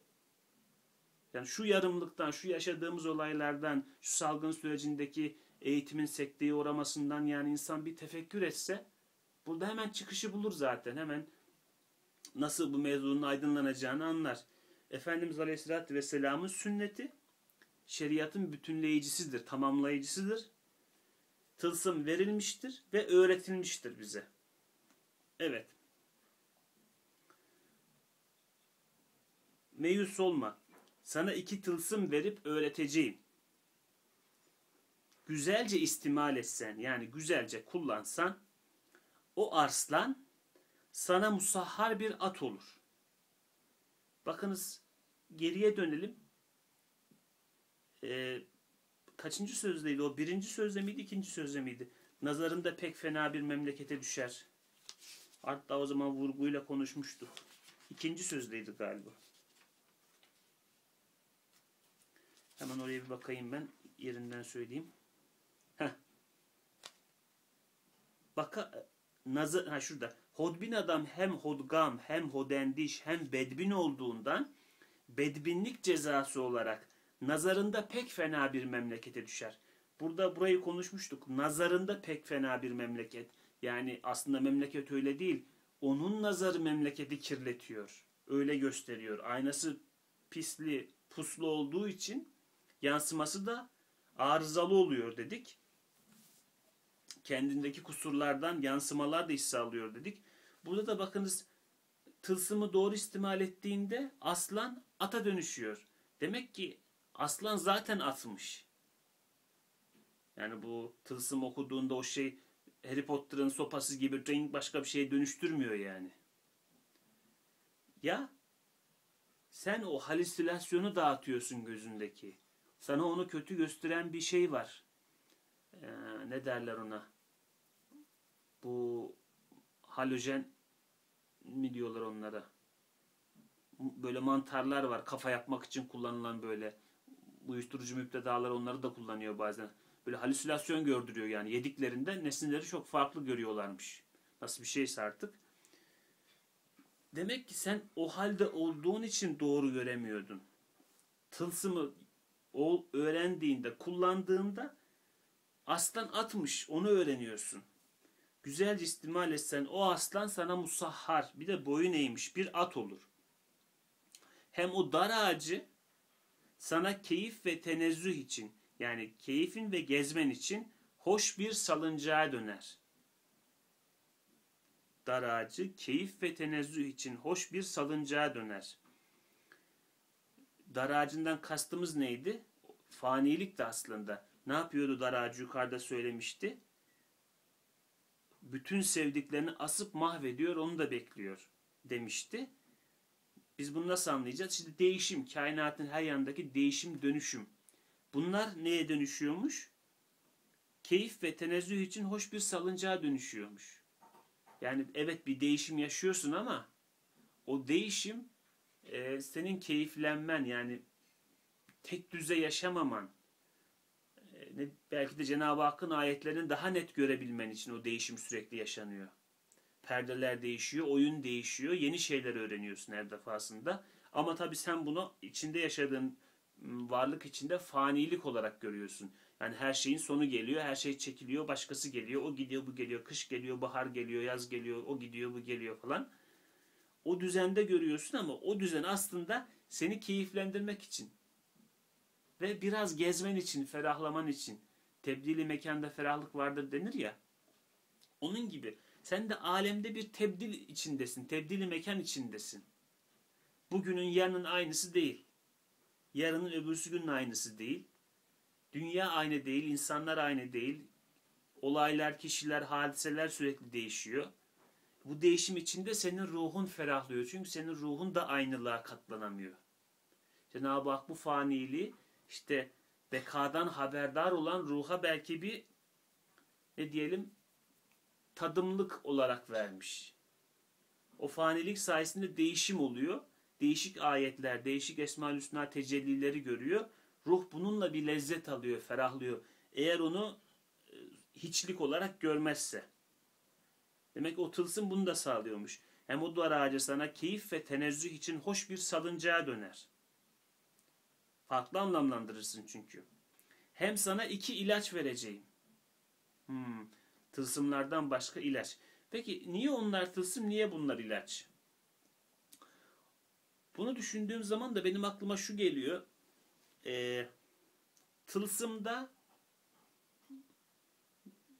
Yani şu yarımlıktan, şu yaşadığımız olaylardan, şu salgın sürecindeki eğitimin sekteye uğramasından yani insan bir tefekkür etse burada hemen çıkışı bulur zaten. Hemen nasıl bu mevzunun aydınlanacağını anlar. Efendimiz Aleyhisselatü Vesselam'ın sünneti şeriatın bütünleyicisidir, tamamlayıcısıdır. Tılsım verilmiştir ve öğretilmiştir bize. Evet. Meyus olma. Sana iki tılsım verip öğreteceğim. Güzelce istimal etsen, yani güzelce kullansan, o arslan sana musahhar bir at olur. Bakınız, geriye dönelim. Ee, kaçıncı sözdeydi o? Birinci sözde miydi, ikinci sözde miydi? Nazarında pek fena bir memlekete düşer. Hatta o zaman vurguyla konuşmuştuk. İkinci sözdeydi galiba. Hemen oraya bir bakayım ben. Yerinden söyleyeyim. Heh. Baka, nazar, ha şurada. Hodbin adam hem hodgam, hem hodendiş, hem bedbin olduğundan bedbinlik cezası olarak nazarında pek fena bir memlekete düşer. Burada burayı konuşmuştuk. Nazarında pek fena bir memleket. Yani aslında memleket öyle değil. Onun nazarı memleketi kirletiyor. Öyle gösteriyor. Aynası pisli, puslu olduğu için yansıması da arızalı oluyor dedik. Kendindeki kusurlardan yansımalar da hisse alıyor dedik. Burada da bakınız, tılsımı doğru istimal ettiğinde aslan ata dönüşüyor. Demek ki aslan zaten atmış. Yani bu tılsım okuduğunda o şey Harry Potter'ın sopası gibi renk başka bir şeye dönüştürmüyor yani. Ya sen o halüsinasyonu dağıtıyorsun gözündeki. Sana onu kötü gösteren bir şey var. Ee, ne derler ona? Bu halojen mi diyorlar onlara? Böyle mantarlar var. Kafa yapmak için kullanılan böyle. Uyuşturucu müptedalar onları da kullanıyor bazen. Böyle halüsinasyon gördürüyor yani. Yediklerinde nesneleri çok farklı görüyorlarmış. Nasıl bir şeyse artık. Demek ki sen o halde olduğun için doğru göremiyordun. Tılsımı o öğrendiğinde, kullandığında aslan atmış, onu öğreniyorsun. Güzelce istimal etsen o aslan sana musahhar, bir de boyun eğmiş bir at olur. Hem o dar ağacı sana keyif ve tenezzüh için, yani keyfin ve gezmen için hoş bir salıncağa döner. Dar ağacı keyif ve tenezzüh için hoş bir salıncağa döner. Dar ağacından kastımız neydi? Fanilik de aslında. Ne yapıyordu dar ağacı, yukarıda söylemişti. Bütün sevdiklerini asıp mahvediyor, onu da bekliyor demişti. Biz bunu nasıl anlayacağız? İşte değişim, kainatın her yanındaki değişim, dönüşüm. Bunlar neye dönüşüyormuş? Keyif ve tenezzüh için hoş bir salıncağa dönüşüyormuş. Yani evet, bir değişim yaşıyorsun ama o değişim e, senin keyiflenmen, yani tek düze yaşamaman, e, ne, belki de Cenab-ı Hakk'ın ayetlerini daha net görebilmen için o değişim sürekli yaşanıyor. Perdeler değişiyor, oyun değişiyor, yeni şeyler öğreniyorsun her defasında. Ama tabii sen bunu içinde yaşadığın varlık içinde fanilik olarak görüyorsun. Yani her şeyin sonu geliyor, her şey çekiliyor, başkası geliyor, o gidiyor, bu geliyor, kış geliyor, bahar geliyor, yaz geliyor, o gidiyor, bu geliyor falan. O düzende görüyorsun ama o düzen aslında seni keyiflendirmek için ve biraz gezmen için, ferahlaman için. Tebdili mekanda ferahlık vardır denir ya. Onun gibi sen de alemde bir tebdil içindesin, tebdili mekan içindesin. Bugünün yarının aynısı değil. Yarının öbürsü günün aynısı değil. Dünya aynı değil, insanlar aynı değil. Olaylar, kişiler, hadiseler sürekli değişiyor. Bu değişim içinde senin ruhun ferahlıyor. Çünkü senin ruhun da aynılığa katlanamıyor. Cenab-ı Hak bu faniliği işte bekadan haberdar olan ruha belki bir ne diyelim tadımlık olarak vermiş. O fanilik sayesinde değişim oluyor. Değişik ayetler, değişik Esma-ül Hüsna tecellileri görüyor. Ruh bununla bir lezzet alıyor, ferahlıyor. Eğer onu hiçlik olarak görmezse. Demek ki o tılsım bunu da sağlıyormuş. Hem o dar ağacı sana keyif ve tenezzüh için hoş bir salıncağa döner. Farklı anlamlandırırsın çünkü. Hem sana iki ilaç vereceğim. Hmm, tılsımlardan başka ilaç. Peki niye onlar tılsım, niye bunlar ilaç? Bunu düşündüğüm zaman da benim aklıma şu geliyor. Ee, tılsımda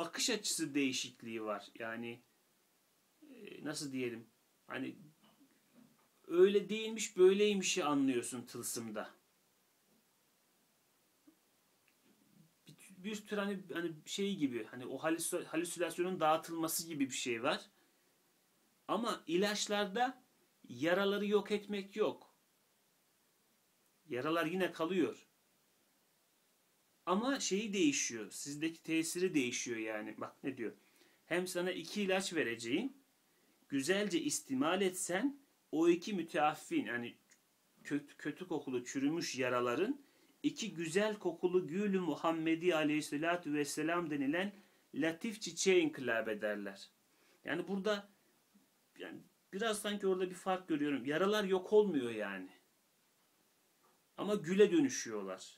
bakış açısı değişikliği var. Yani e, nasıl diyelim? Hani öyle değilmiş, böyleymişi anlıyorsun tılsımda. Bir, bir tür hani, hani şey gibi, hani o halüsinasyonun dağıtılması gibi bir şey var. Ama ilaçlarda yaraları yok etmek yok. Yaralar yine kalıyor. Ama şeyi değişiyor. Sizdeki tesiri değişiyor yani. Bak ne diyor. Hem sana iki ilaç vereceğim. Güzelce istimal etsen o iki müteaffin, yani kötü, kötü kokulu çürümüş yaraların iki güzel kokulu Gül-ü Muhammedi aleyhissalatu vesselam denilen latif çiçeğe inkılap ederler. Yani burada yani biraz sanki orada bir fark görüyorum. Yaralar yok olmuyor yani. Ama güle dönüşüyorlar.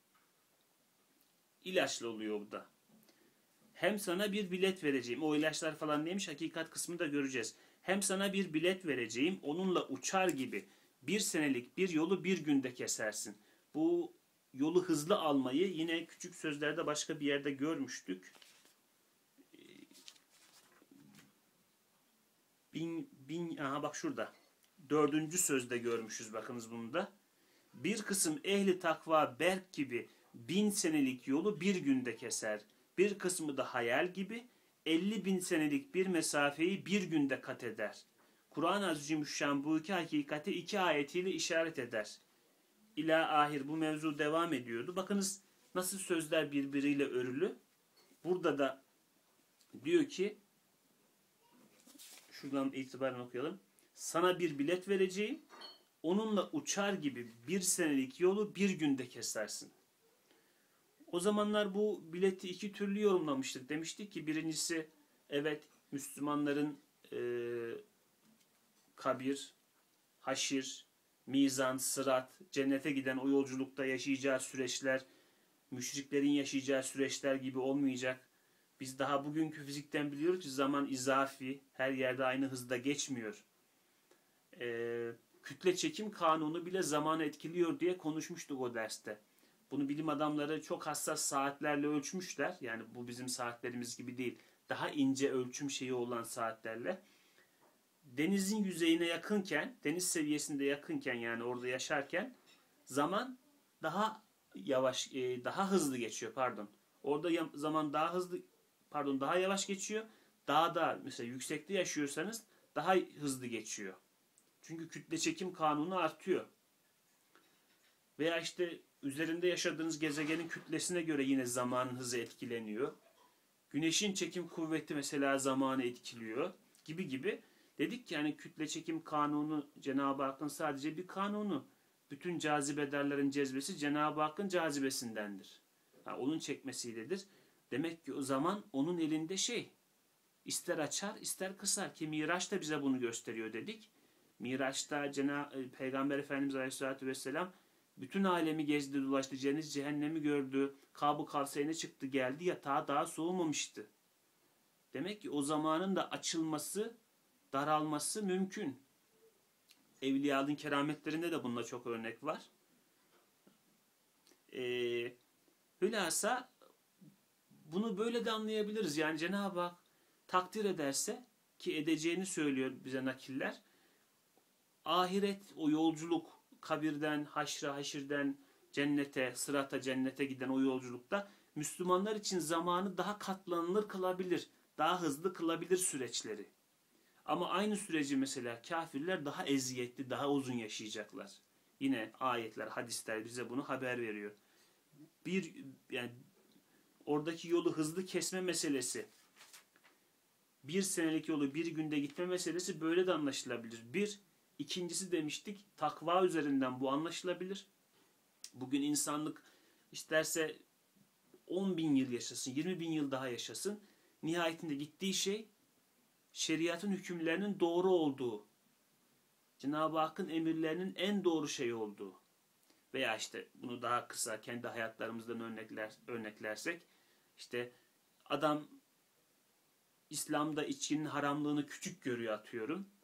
İlaçlı oluyor bu da. Hem sana bir bilet vereceğim. O ilaçlar falan neymiş, hakikat kısmını da göreceğiz. Hem sana bir bilet vereceğim. Onunla uçar gibi bir senelik bir yolu bir günde kesersin. Bu yolu hızlı almayı yine küçük sözlerde başka bir yerde görmüştük. Bin, bin, aha bak şurada. Dördüncü sözde görmüşüz, bakınız bunu da. Bir kısım ehli takva berk gibi bin senelik yolu bir günde keser. Bir kısmı da hayal gibi elli bin senelik bir mesafeyi bir günde kat eder. Kur'an-ı Azimüşşan bu iki hakikati iki ayetiyle işaret eder. İlâ ahir bu mevzu devam ediyordu. Bakınız nasıl sözler birbiriyle örülü. Burada da diyor ki, şuradan itibaren okuyalım. Sana bir bilet vereceğim. Onunla uçar gibi bir senelik yolu bir günde kesersin. O zamanlar bu bileti iki türlü yorumlamıştık. Demiştik ki birincisi, evet Müslümanların e, kabir, haşir, mizan, sırat, cennete giden o yolculukta yaşayacağı süreçler, müşriklerin yaşayacağı süreçler gibi olmayacak. Biz daha bugünkü fizikten biliyoruz ki zaman izafi, her yerde aynı hızda geçmiyor. Ee, kütle çekim kanunu bile zamanı etkiliyor diye konuşmuştuk o derste. Bunu bilim adamları çok hassas saatlerle ölçmüşler. Yani bu bizim saatlerimiz gibi değil. Daha ince ölçüm şeyi olan saatlerle. Denizin yüzeyine yakınken, deniz seviyesinde yakınken, yani orada yaşarken zaman daha yavaş, daha hızlı geçiyor pardon. Orada zaman daha hızlı, pardon daha yavaş geçiyor. Dağda mesela yüksekte yaşıyorsanız daha hızlı geçiyor. Çünkü kütle çekim kanunu artıyor. Veya işte üzerinde yaşadığınız gezegenin kütlesine göre yine zamanın hızı etkileniyor. Güneşin çekim kuvveti mesela zamanı etkiliyor gibi gibi. Dedik ki yani kütle çekim kanunu Cenab-ı Hakk'ın sadece bir kanunu. Bütün cazibedarların cezbesi Cenab-ı Hakk'ın cazibesindendir. Yani onun çekmesiyledir. Demek ki o zaman onun elinde şey, ister açar ister kısar ki Miraç da bize bunu gösteriyor dedik. Miraç'ta Cenab-ı Peygamber Efendimiz Aleyhisselatü Vesselam bütün alemi gezdi dolaştı, cennet cehennemi gördü, Kab-ı Kavseyn'e çıktı geldi, yatağı daha soğumamıştı. Demek ki o zamanın da açılması, daralması mümkün. Evliyaların kerametlerinde de bununla çok örnek var. Ee, hülasa bunu böyle de anlayabiliriz. Yani Cenab-ı Hak takdir ederse, ki edeceğini söylüyor bize nakiller, ahiret, o yolculuk, kabirden, haşra, haşirden cennete, sırata, cennete giden o yolculukta Müslümanlar için zamanı daha katlanılır kılabilir, daha hızlı kılabilir süreçleri. Ama aynı süreci mesela kafirler daha eziyetli, daha uzun yaşayacaklar. Yine ayetler, hadisler bize bunu haber veriyor. Bir yani oradaki yolu hızlı kesme meselesi, bir senelik yolu bir günde gitme meselesi böyle de anlaşılabilir. Bir, ikincisi demiştik, takva üzerinden bu anlaşılabilir. Bugün insanlık isterse on bin yıl yaşasın, yirmi bin yıl daha yaşasın. Nihayetinde gittiği şey şeriatın hükümlerinin doğru olduğu, Cenab-ı Hakk'ın emirlerinin en doğru şey olduğu. Veya işte bunu daha kısa kendi hayatlarımızdan örnekler, örneklersek, işte adam İslam'da içkinin haramlığını küçük görüyor atıyorum.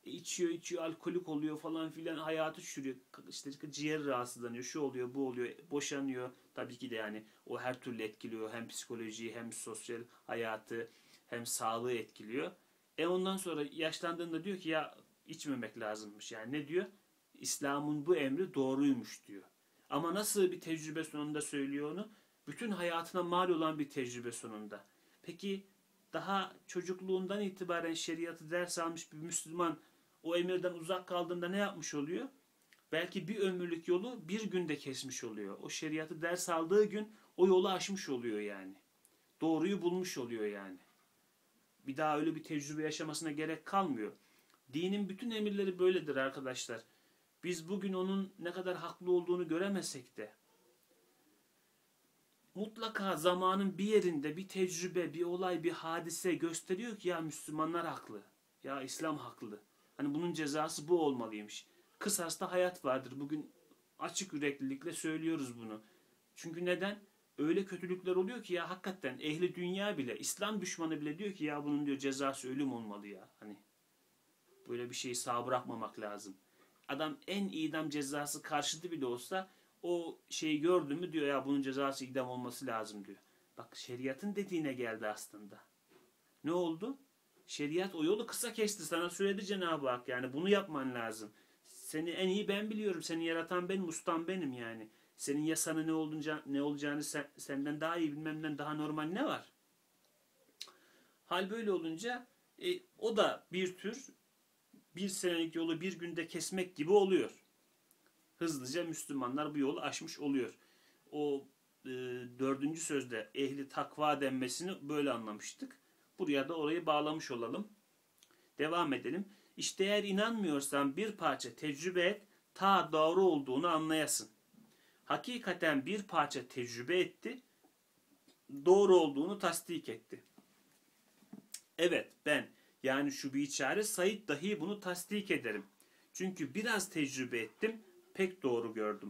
E, içiyor içiyor, alkolik oluyor falan filan, hayatı çürüyor. İşte ciğer rahatsızlanıyor, şu oluyor, bu oluyor, boşanıyor. Tabii ki de yani o her türlü etkiliyor. Hem psikolojiyi, hem sosyal hayatı, hem sağlığı etkiliyor. E ondan sonra yaşlandığında diyor ki ya içmemek lazımmış. Yani ne diyor? İslam'ın bu emri doğruymuş diyor. Ama nasıl bir tecrübe sonunda söylüyor onu? Bütün hayatına mal olan bir tecrübe sonunda. Peki daha çocukluğundan itibaren şeriatı ders almış bir Müslüman o emirden uzak kaldığında ne yapmış oluyor? Belki bir ömürlük yolu bir günde kesmiş oluyor. O şeriatı ders aldığı gün o yolu aşmış oluyor yani. Doğruyu bulmuş oluyor yani. Bir daha öyle bir tecrübe yaşamasına gerek kalmıyor. Dinin bütün emirleri böyledir arkadaşlar. Biz bugün onun ne kadar haklı olduğunu göremesek de mutlaka zamanın bir yerinde bir tecrübe, bir olay, bir hadise gösteriyor ki ya Müslümanlar haklı. Ya İslam haklı. Hani bunun cezası bu olmalıymış. Kısasta hayat vardır. Bugün açık yüreklilikle söylüyoruz bunu. Çünkü neden? Öyle kötülükler oluyor ki ya hakikaten ehli dünya bile, İslam düşmanı bile diyor ki ya bunun diyor cezası ölüm olmalı ya. Hani böyle bir şeyi sağ bırakmamak lazım. Adam en idam cezası karşıtı bile olsa o şeyi gördü mü diyor ya bunun cezası idam olması lazım diyor. Bak şeriatın dediğine geldi aslında. Ne oldu? Şeriat o yolu kısa kesti. Sana söyledi Cenab-ı Hak yani bunu yapman lazım. Seni en iyi ben biliyorum. Seni yaratan benim, ustam benim yani. Senin yasanın ne olunca ne olacağını sen, senden daha iyi bilmemden daha normal ne var? Hal böyle olunca e, o da bir tür bir senelik yolu bir günde kesmek gibi oluyor. Hızlıca Müslümanlar bu yolu aşmış oluyor. O e, dördüncü sözde ehli takva denmesini böyle anlamıştık. Buraya da orayı bağlamış olalım. Devam edelim. İşte eğer inanmıyorsan bir parça tecrübe et, ta doğru olduğunu anlayasın. Hakikaten bir parça tecrübe etti, doğru olduğunu tasdik etti. Evet ben yani şu biçare Said dahi bunu tasdik ederim. Çünkü biraz tecrübe ettim, pek doğru gördüm.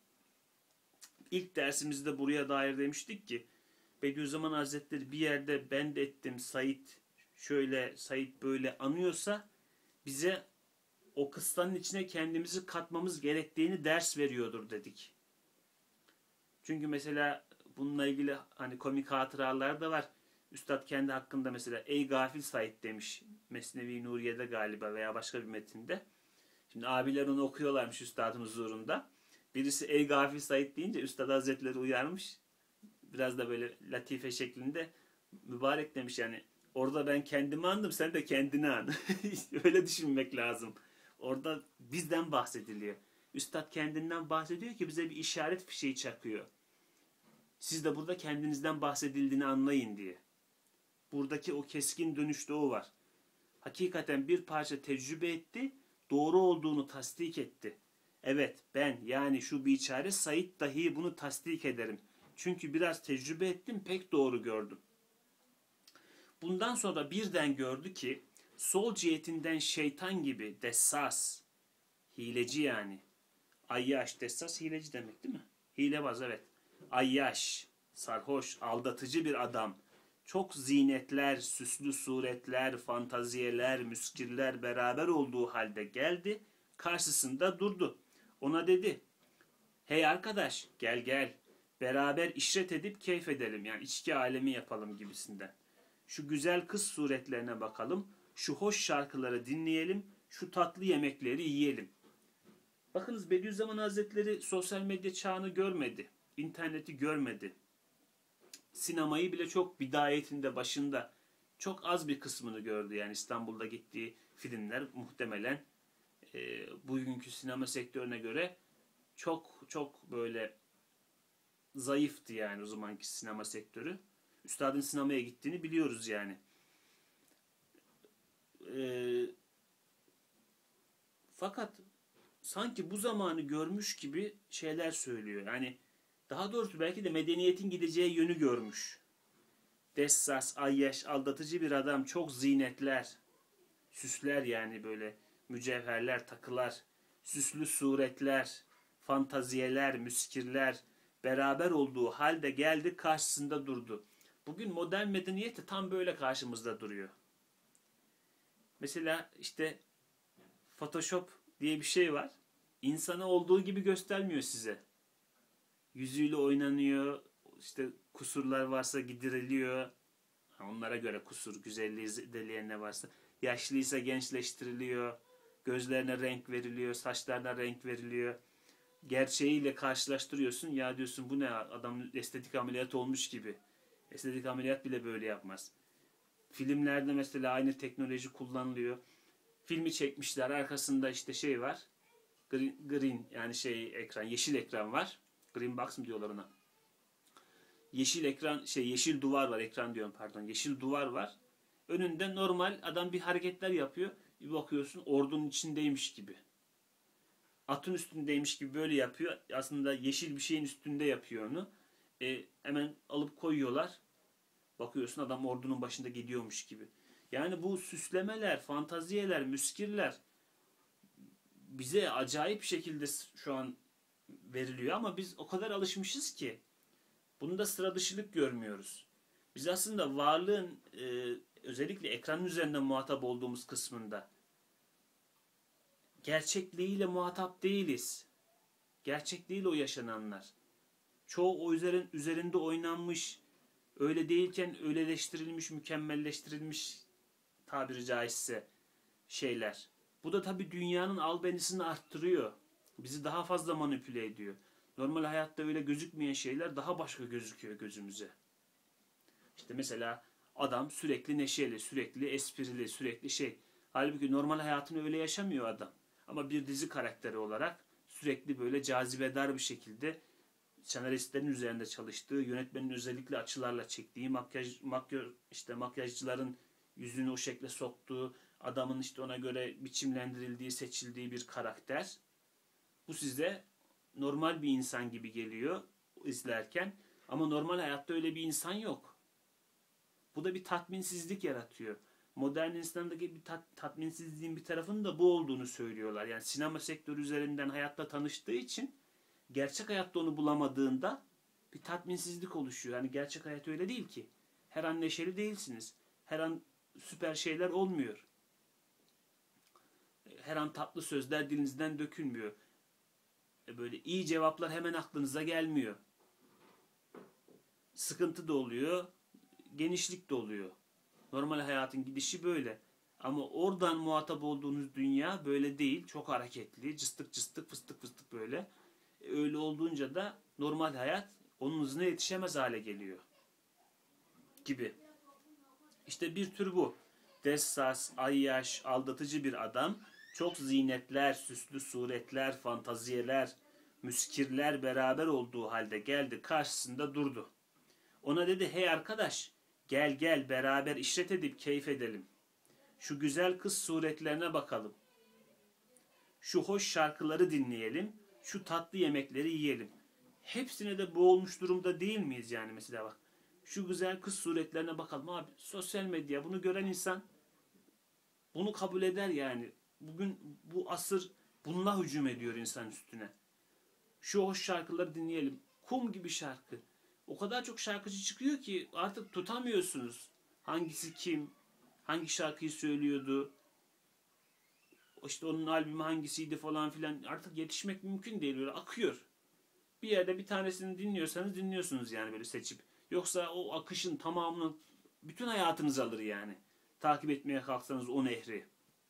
İlk dersimizde buraya dair demiştik ki Bediüzzaman Hazretleri bir yerde ben de ettim Said şöyle Said böyle anıyorsa bize o kıssanın içine kendimizi katmamız gerektiğini ders veriyordur dedik. Çünkü mesela bununla ilgili hani komik hatıralar da var. Üstad kendi hakkında mesela ey gafil Said demiş Mesnevi Nuriye'de galiba veya başka bir metinde. Şimdi abiler onu okuyorlarmış üstadın huzurunda. Birisi ey gafil Said deyince Üstad Hazretleri uyarmış. Biraz da böyle latife şeklinde mübarek demiş yani. Orada ben kendimi andım sen de kendini an. Öyle düşünmek lazım. Orada bizden bahsediliyor. Üstad kendinden bahsediyor ki bize bir işaret fişeği çakıyor. Siz de burada kendinizden bahsedildiğini anlayın diye. Buradaki o keskin dönüşte o var. Hakikaten bir parça tecrübe etti, doğru olduğunu tasdik etti. Evet ben yani şu biçare Said dahi bunu tasdik ederim. Çünkü biraz tecrübe ettim pek doğru gördüm. Bundan sonra birden gördü ki sol cihetinden şeytan gibi dessas, hileci yani. Ayyaş, dessas hileci demek değil mi? Hilebaz evet. Ayyaş, sarhoş, aldatıcı bir adam. Çok zinetler, süslü suretler, fantaziyeler, müskirler beraber olduğu halde geldi, karşısında durdu. Ona dedi, hey arkadaş gel gel, beraber işret edip keyif edelim yani içki alemi yapalım gibisinden. Şu güzel kız suretlerine bakalım, şu hoş şarkıları dinleyelim, şu tatlı yemekleri yiyelim. Bakınız Bediüzzaman Hazretleri sosyal medya çağını görmedi, interneti görmedi. Sinemayı bile çok bidayetinde, başında çok az bir kısmını gördü. Yani İstanbul'da gittiği filmler muhtemelen e, bugünkü sinema sektörüne göre çok çok böyle zayıftı yani o zamanki sinema sektörü. Üstadın sinemaya gittiğini biliyoruz yani. E, fakat sanki bu zamanı görmüş gibi şeyler söylüyor. Yani daha doğrusu belki de medeniyetin gideceği yönü görmüş. Dessas, ayyaş, aldatıcı bir adam, çok zinetler, süsler yani böyle mücevherler, takılar, süslü suretler, fantaziyeler, müskirler beraber olduğu halde geldi karşısında durdu. Bugün modern medeniyet de tam böyle karşımızda duruyor. Mesela işte Photoshop diye bir şey var. İnsanı olduğu gibi göstermiyor size. Yüzüyle oynanıyor. İşte kusurlar varsa gideriliyor. Onlara göre kusur, güzelliği zedeleyen ne varsa. Yaşlıysa gençleştiriliyor. Gözlerine renk veriliyor. Saçlarına renk veriliyor. Gerçeğiyle karşılaştırıyorsun. Ya diyorsun bu ne, adam estetik ameliyat olmuş gibi. Estetik ameliyat bile böyle yapmaz. Filmlerde mesela aynı teknoloji kullanılıyor. Filmi çekmişler, arkasında işte şey var. Green, green yani şey ekran, yeşil ekran var. Green box mı diyorlar ona? Yeşil ekran, şey yeşil duvar var, ekran diyorum pardon. Yeşil duvar var. Önünde normal adam bir hareketler yapıyor. Bir bakıyorsun ordunun içindeymiş gibi. Atın üstündeymiş gibi böyle yapıyor. Aslında yeşil bir şeyin üstünde yapıyor onu. E, hemen alıp koyuyorlar. Bakıyorsun adam ordunun başında gidiyormuş gibi. Yani bu süslemeler, fantaziyeler, müskirler bize acayip şekilde şu an veriliyor ama biz o kadar alışmışız ki bunda sıra dışılık görmüyoruz. Biz aslında varlığın e, özellikle ekranın üzerinde muhatap olduğumuz kısmında gerçekliğiyle muhatap değiliz. Gerçek değil o yaşananlar. Çoğu o üzerin, üzerinde oynanmış, öyle değilken öyleleştirilmiş, mükemmelleştirilmiş tabiri caizse şeyler. Bu da tabii dünyanın albenisini arttırıyor. Bizi daha fazla manipüle ediyor. Normal hayatta öyle gözükmeyen şeyler daha başka gözüküyor gözümüze. İşte mesela adam sürekli neşeli, sürekli esprili, sürekli şey. Halbuki normal hayatını öyle yaşamıyor adam. Ama bir dizi karakteri olarak sürekli böyle cazibedar bir şekilde senaristlerin üzerinde çalıştığı, yönetmenin özellikle açılarla çektiği, makyaj, makyaj işte makyajcıların yüzünü o şekle soktuğu, adamın işte ona göre biçimlendirildiği, seçildiği bir karakter. Bu size normal bir insan gibi geliyor izlerken ama normal hayatta öyle bir insan yok. Bu da bir tatminsizlik yaratıyor. Modern insandaki bir tat, tatminsizliğin bir tarafının da bu olduğunu söylüyorlar. Yani sinema sektörü üzerinden hayatla tanıştığı için gerçek hayatta onu bulamadığında bir tatminsizlik oluşuyor. Yani gerçek hayat öyle değil ki. Her an neşeli değilsiniz. Her an süper şeyler olmuyor. Her an tatlı sözler dilinizden dökülmüyor. Böyle iyi cevaplar hemen aklınıza gelmiyor. Sıkıntı da oluyor, genişlik de oluyor. Normal hayatın gidişi böyle. Ama oradan muhatap olduğunuz dünya böyle değil. Çok hareketli, cıstık cıstık, fıstık fıstık böyle. Öyle olduğunca da normal hayat onun hızına yetişemez hale geliyor. Gibi. İşte bir tür bu. Dessas, ayyaş, aldatıcı bir adam. Çok zinetler, süslü suretler, fantaziyeler, müskirler beraber olduğu halde geldi karşısında durdu. Ona dedi hey arkadaş gel gel beraber işret edip keyif edelim. Şu güzel kız suretlerine bakalım. Şu hoş şarkıları dinleyelim. Şu tatlı yemekleri yiyelim. Hepsine de boğulmuş durumda değil miyiz yani mesela bak. Şu güzel kız suretlerine bakalım abi. Sosyal medya bunu gören insan bunu kabul eder yani. Bugün bu asır bununla hücum ediyor insan üstüne. Şu hoş şarkıları dinleyelim. Kum gibi şarkı. O kadar çok şarkıcı çıkıyor ki artık tutamıyorsunuz. Hangisi kim? Hangi şarkıyı söylüyordu? İşte onun albümü hangisiydi falan filan. Artık yetişmek mümkün değil. Böyle akıyor. Bir yerde bir tanesini dinliyorsanız dinliyorsunuz yani böyle seçip. Yoksa o akışın tamamını bütün hayatınız alır yani. Takip etmeye kalksanız o nehri.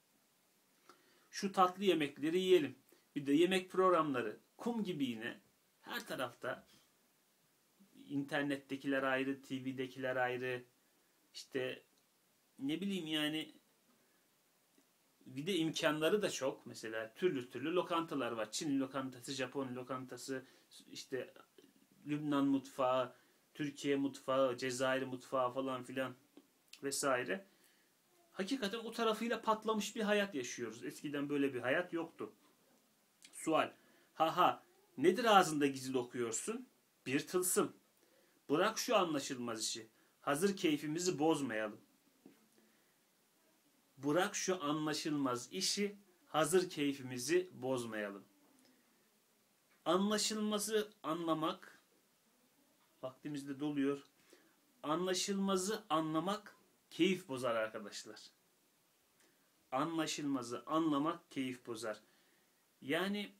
Şu tatlı yemekleri yiyelim. Bir de yemek programları. Kum gibi yine. Her tarafta. İnternettekiler ayrı, T V'dekiler ayrı. İşte ne bileyim yani bir de imkanları da çok. Mesela türlü türlü lokantalar var. Çin lokantası, Japon lokantası, işte Lübnan mutfağı, Türkiye mutfağı, Cezayir mutfağı falan filan vesaire. Hakikaten o tarafıyla patlamış bir hayat yaşıyoruz. Eskiden böyle bir hayat yoktu. Sual. Haha. Nedir ağzında gizli okuyorsun? Bir tılsım. Bırak şu anlaşılmaz işi. Hazır keyfimizi bozmayalım. Bırak şu anlaşılmaz işi. Hazır keyfimizi bozmayalım. Anlaşılmazı anlamak, vaktimiz de doluyor. Anlaşılmazı anlamak keyif bozar arkadaşlar. Anlaşılmazı anlamak keyif bozar. Yani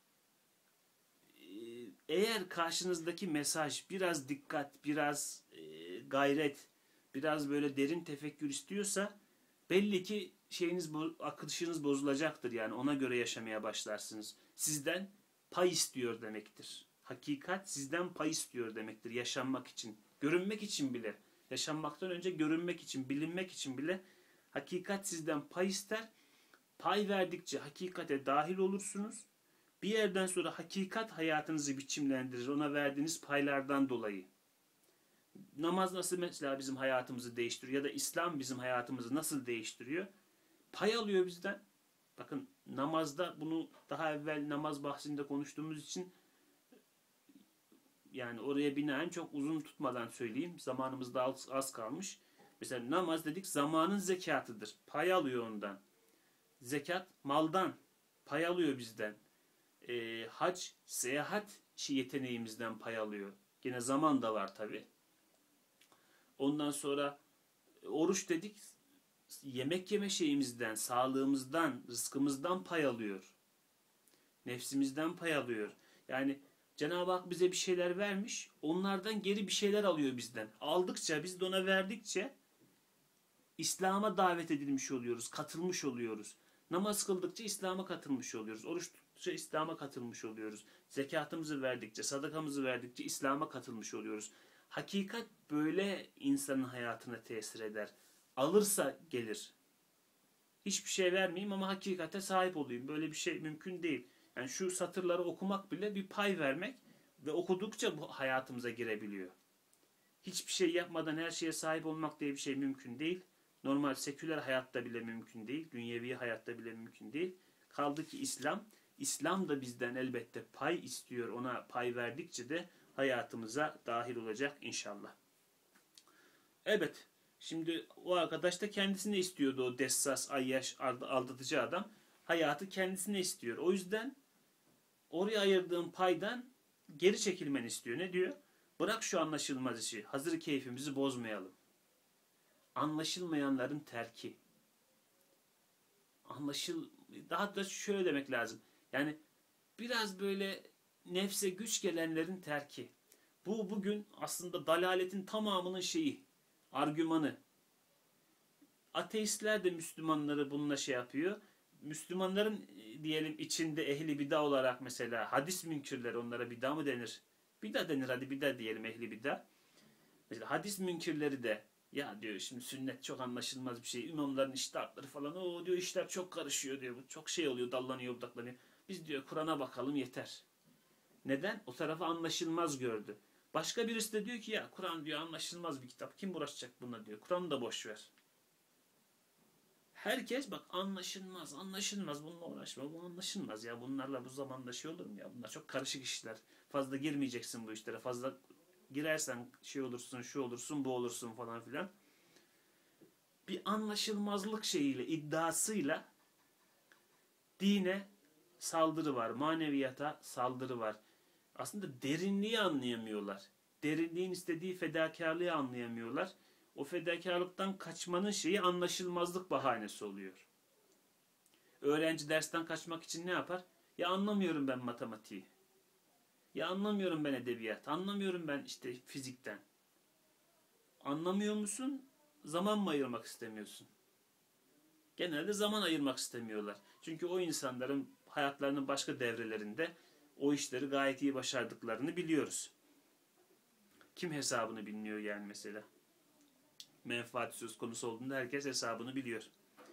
eğer karşınızdaki mesaj biraz dikkat, biraz e, gayret, biraz böyle derin tefekkür istiyorsa belli ki şeyiniz, akışınız bozulacaktır. Yani ona göre yaşamaya başlarsınız. Sizden pay istiyor demektir. Hakikat sizden pay istiyor demektir yaşanmak için. Görünmek için bile. Yaşanmaktan önce görünmek için, bilinmek için bile hakikat sizden pay ister. Pay verdikçe hakikate dahil olursunuz. Bir yerden sonra hakikat hayatınızı biçimlendirir ona verdiğiniz paylardan dolayı. Namaz nasıl mesela bizim hayatımızı değiştiriyor ya da İslam bizim hayatımızı nasıl değiştiriyor? Pay alıyor bizden. Bakın namazda bunu daha evvel namaz bahsinde konuştuğumuz için yani oraya binaen çok uzun tutmadan söyleyeyim. Zamanımız da az kalmış. Mesela namaz dedik zamanın zekatıdır. Pay alıyor ondan. Zekat maldan. Pay alıyor bizden. E, hac, seyahat yeteneğimizden pay alıyor. Yine zaman da var tabi. Ondan sonra oruç dedik yemek yeme şeyimizden, sağlığımızdan, rızkımızdan pay alıyor. Nefsimizden pay alıyor. Yani Cenab-ı Hak bize bir şeyler vermiş, onlardan geri bir şeyler alıyor bizden. Aldıkça, biz de ona verdikçe İslam'a davet edilmiş oluyoruz, katılmış oluyoruz. Namaz kıldıkça İslam'a katılmış oluyoruz. Oruç tuttukça İslam'a katılmış oluyoruz. Zekatımızı verdikçe, sadakamızı verdikçe İslam'a katılmış oluyoruz. Hakikat böyle insanın hayatına tesir eder. Alırsa gelir. Hiçbir şey vermeyeyim ama hakikate sahip olayım. Böyle bir şey mümkün değil. Yani şu satırları okumak bile bir pay vermek ve okudukça bu hayatımıza girebiliyor. Hiçbir şey yapmadan her şeye sahip olmak diye bir şey mümkün değil. Normal seküler hayatta bile mümkün değil. Dünyevi hayatta bile mümkün değil. Kaldı ki İslam, İslam da bizden elbette pay istiyor. Ona pay verdikçe de hayatımıza dahil olacak inşallah. Evet, şimdi o arkadaş da kendisine istiyordu o dessas, ayyaş, aldatıcı adam. Hayatı kendisine istiyor. O yüzden oraya ayırdığın paydan geri çekilmeni istiyor. Ne diyor? Bırak şu anlaşılmaz işi. Hazır keyfimizi bozmayalım. Anlaşılmayanların terki. Anlaşıl daha da şöyle demek lazım. Yani biraz böyle nefse güç gelenlerin terki. Bu bugün aslında dalaletin tamamının şeyi, argümanı. Ateistler de Müslümanları bununla şey yapıyor. Müslümanların diyelim içinde ehli bida olarak mesela hadis münkirleri, onlara bida mı denir? Bida denir, hadi bida diyelim, ehli bida. Mesela hadis münkirleri de ya diyor şimdi sünnet çok anlaşılmaz bir şey. İmamların iştahatları falan o diyor işler çok karışıyor diyor. Çok şey oluyor, dallanıyor budaklanıyor. Biz diyor Kur'an'a bakalım yeter. Neden? O tarafı anlaşılmaz gördü. Başka birisi de diyor ki ya Kur'an diyor anlaşılmaz bir kitap. Kim uğraşacak buna diyor. Kur'an'ı da boş ver. Herkes bak anlaşılmaz, anlaşılmaz bununla uğraşma. Bu anlaşılmaz ya. Bunlarla bu zamanda şey olur mu ya? Bunlar çok karışık işler. Fazla girmeyeceksin bu işlere. Fazla girersen şey olursun, şu olursun, bu olursun falan filan. Bir anlaşılmazlık şeyiyle, iddiasıyla dine saldırı var. Maneviyata saldırı var. Aslında derinliği anlayamıyorlar. Derinliğin istediği fedakarlığı anlayamıyorlar. O fedakarlıktan kaçmanın şeyi anlaşılmazlık bahanesi oluyor. Öğrenci dersten kaçmak için ne yapar? Ya anlamıyorum ben matematiği. Ya anlamıyorum ben edebiyat. Anlamıyorum ben işte fizikten. Anlamıyor musun? Zaman mı ayırmak istemiyorsun? Genelde zaman ayırmak istemiyorlar. Çünkü o insanların hayatlarının başka devrelerinde o işleri gayet iyi başardıklarını biliyoruz. Kim hesabını bilmiyor yani mesela? Menfaat söz konusu olduğunda herkes hesabını biliyor.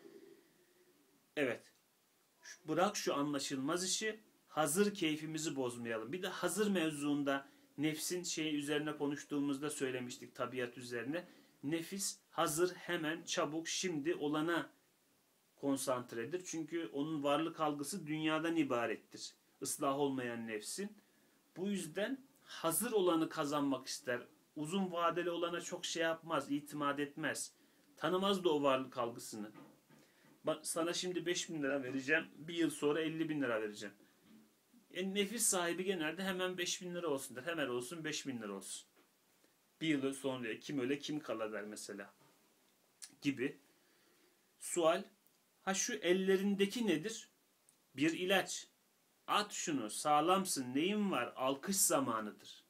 Evet. Bırak şu anlaşılmaz işi, hazır keyfimizi bozmayalım. Bir de hazır mevzuunda nefsin şeyi üzerine konuştuğumuzda söylemiştik, tabiat üzerine. Nefis hazır, hemen, çabuk, şimdi olana konsantredir. Çünkü onun varlık algısı dünyadan ibarettir. Islah olmayan nefsin. Bu yüzden hazır olanı kazanmak ister. Uzun vadeli olana çok şey yapmaz, itimat etmez. Tanımaz da o varlık algısını. Bak sana şimdi beş bin lira vereceğim, bir yıl sonra elli bin lira vereceğim. E, nefis sahibi genelde hemen beş bin lira olsun der. Hemen olsun beş bin lira olsun. Bir yıl sonra kim öyle kim kala der mesela. Gibi. Sual, Ha şu ellerindeki nedir? Bir ilaç. At şunu, sağlamsın, neyin var? Alkış zamanıdır.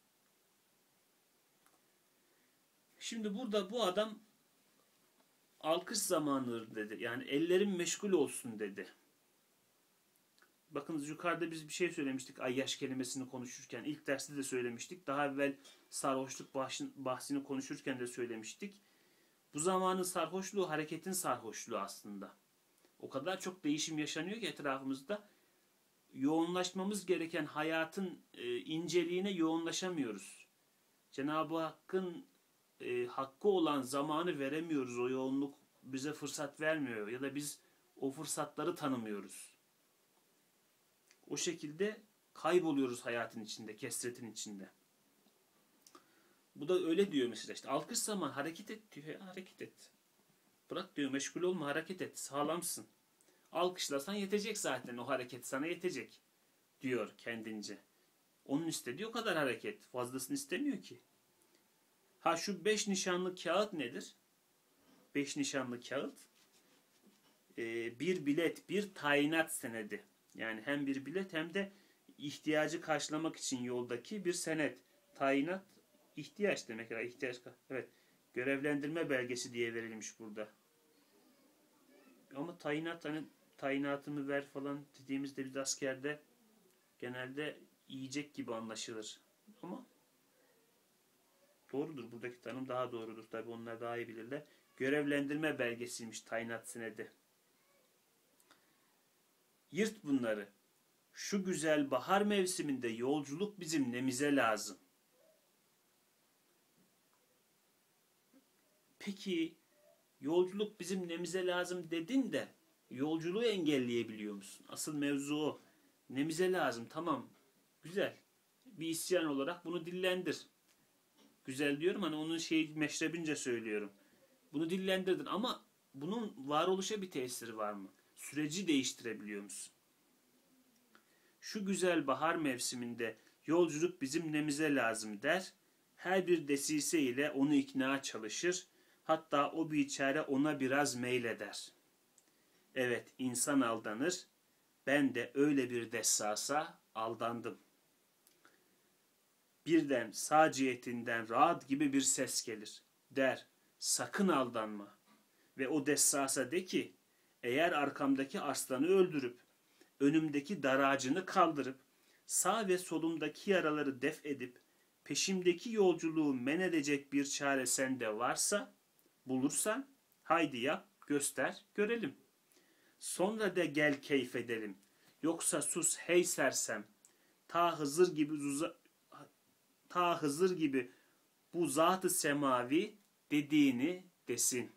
Şimdi burada bu adam alkış zamanıdır dedi. Yani ellerim meşgul olsun dedi. Bakınız yukarıda biz bir şey söylemiştik ayyaş kelimesini konuşurken. İlk derste de söylemiştik. Daha evvel sarhoşluk bahsini konuşurken de söylemiştik. Bu zamanın sarhoşluğu hareketin sarhoşluğu aslında. O kadar çok değişim yaşanıyor ki etrafımızda. Yoğunlaşmamız gereken hayatın e, inceliğine yoğunlaşamıyoruz. Cenab-ı Hakk'ın e, hakkı olan zamanı veremiyoruz. O yoğunluk bize fırsat vermiyor ya da biz o fırsatları tanımıyoruz. O şekilde kayboluyoruz hayatın içinde, kesretin içinde. Bu da öyle diyor mesela işte. Alkış zaman hareket et diyor. Ya, hareket et. Bırak diyor, meşgul olma, hareket et. Sağlamsın. Alkışlasan yetecek zaten. O hareket sana yetecek diyor kendince. Onun istediği o kadar hareket. Fazlasını istemiyor ki. Ha şu beş nişanlı kağıt nedir? Beş nişanlı kağıt ee, bir bilet, bir tayinat senedi. Yani hem bir bilet hem de ihtiyacı karşılamak için yoldaki bir senet. Tayinat ihtiyaç demek. Yani ihtiyaç, evet. Görevlendirme belgesi diye verilmiş burada. Ama tayinat, hani tayinatımı ver falan dediğimizde biz askerde genelde yiyecek gibi anlaşılır. Ama doğrudur. Buradaki tanım daha doğrudur. Tabi onlar daha iyi bilirler. Görevlendirme belgesiymiş tayinat senedi. Yırt bunları. Şu güzel bahar mevsiminde yolculuk bizim nemize lazım. Peki yolculuk bizim nemize lazım dedin de yolculuğu engelleyebiliyor musun? Asıl mevzu o. Nemize lazım, tamam, güzel. Bir isyan olarak bunu dillendir. Güzel diyorum, hani onun şeyi meşrebince söylüyorum. Bunu dillendirdin ama bunun varoluşa bir tesiri var mı? Süreci değiştirebiliyor musun? Şu güzel bahar mevsiminde yolculuk bizim nemize lazım der. Her bir desise ile onu ikna çalışır. Hatta o biçare ona biraz meyleder. Evet, insan aldanır. Ben de öyle bir dessasa aldandım. Birden sağ cihetinden rahat gibi bir ses gelir. Der, sakın aldanma. Ve o dessasa de ki, eğer arkamdaki arslanı öldürüp, önümdeki daracını kaldırıp, sağ ve solumdaki yaraları def edip, peşimdeki yolculuğu men edecek bir çare sende varsa, bulursan, haydi yap, göster, görelim. Sonra da gel keyif edelim. Yoksa sus hey sersem, ta Hızır gibi uza, ta Hızır gibi bu zat-ı semavi dediğini desin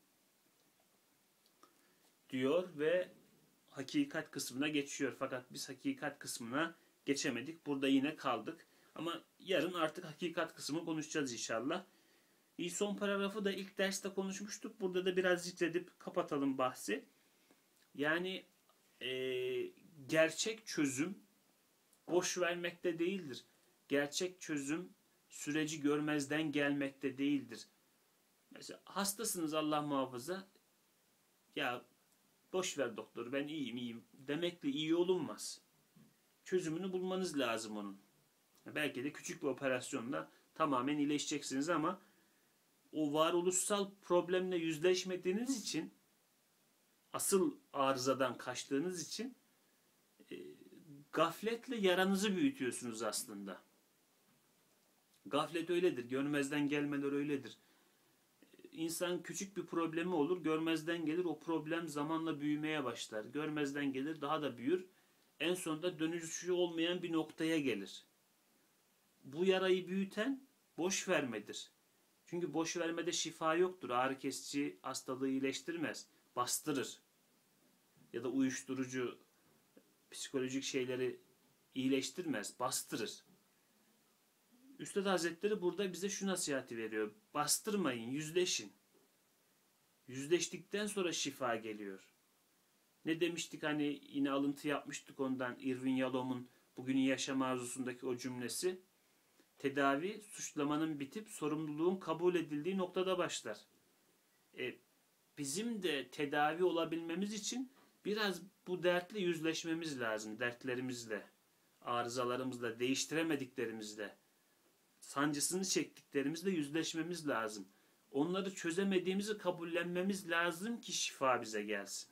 diyor ve hakikat kısmına geçiyor. Fakat biz hakikat kısmına geçemedik. Burada yine kaldık. Ama yarın artık hakikat kısmını konuşacağız inşallah. İyi, son paragrafı da ilk derste konuşmuştuk. Burada da biraz zikredip kapatalım bahsi. Yani e, gerçek çözüm boş vermekte değildir. Gerçek çözüm süreci görmezden gelmekte değildir. Mesela hastasınız, Allah muhafaza. Ya boş ver doktor, ben iyiyim iyiyim demekle iyi olunmaz. Çözümünü bulmanız lazım onun. Belki de küçük bir operasyonla tamamen iyileşeceksiniz ama o varoluşsal problemle yüzleşmediğiniz için, asıl arızadan kaçtığınız için e, gafletle yaranızı büyütüyorsunuz aslında. Gaflet öyledir. Görmezden gelmeler öyledir. İnsan küçük bir problemi olur, görmezden gelir, o problem zamanla büyümeye başlar. Görmezden gelir, daha da büyür. En sonunda dönüşü olmayan bir noktaya gelir. Bu yarayı büyüten boş vermedir. Çünkü boş vermede şifa yoktur. Ağrı kesici hastalığı iyileştirmez. Bastırır. Ya da uyuşturucu, psikolojik şeyleri iyileştirmez. Bastırır. Üstad Hazretleri burada bize şu nasihati veriyor. Bastırmayın, yüzleşin. Yüzleştikten sonra şifa geliyor. Ne demiştik, hani yine alıntı yapmıştık ondan, Irvin Yalom'un Bugünün Yaşam Arzusundaki o cümlesi. Tedavi suçlamanın bitip sorumluluğun kabul edildiği noktada başlar. E, bizim de tedavi olabilmemiz için biraz bu dertle yüzleşmemiz lazım. Dertlerimizle, arızalarımızla, değiştiremediklerimizle, sancısını çektiklerimizle yüzleşmemiz lazım. Onları çözemediğimizi kabullenmemiz lazım ki şifa bize gelsin.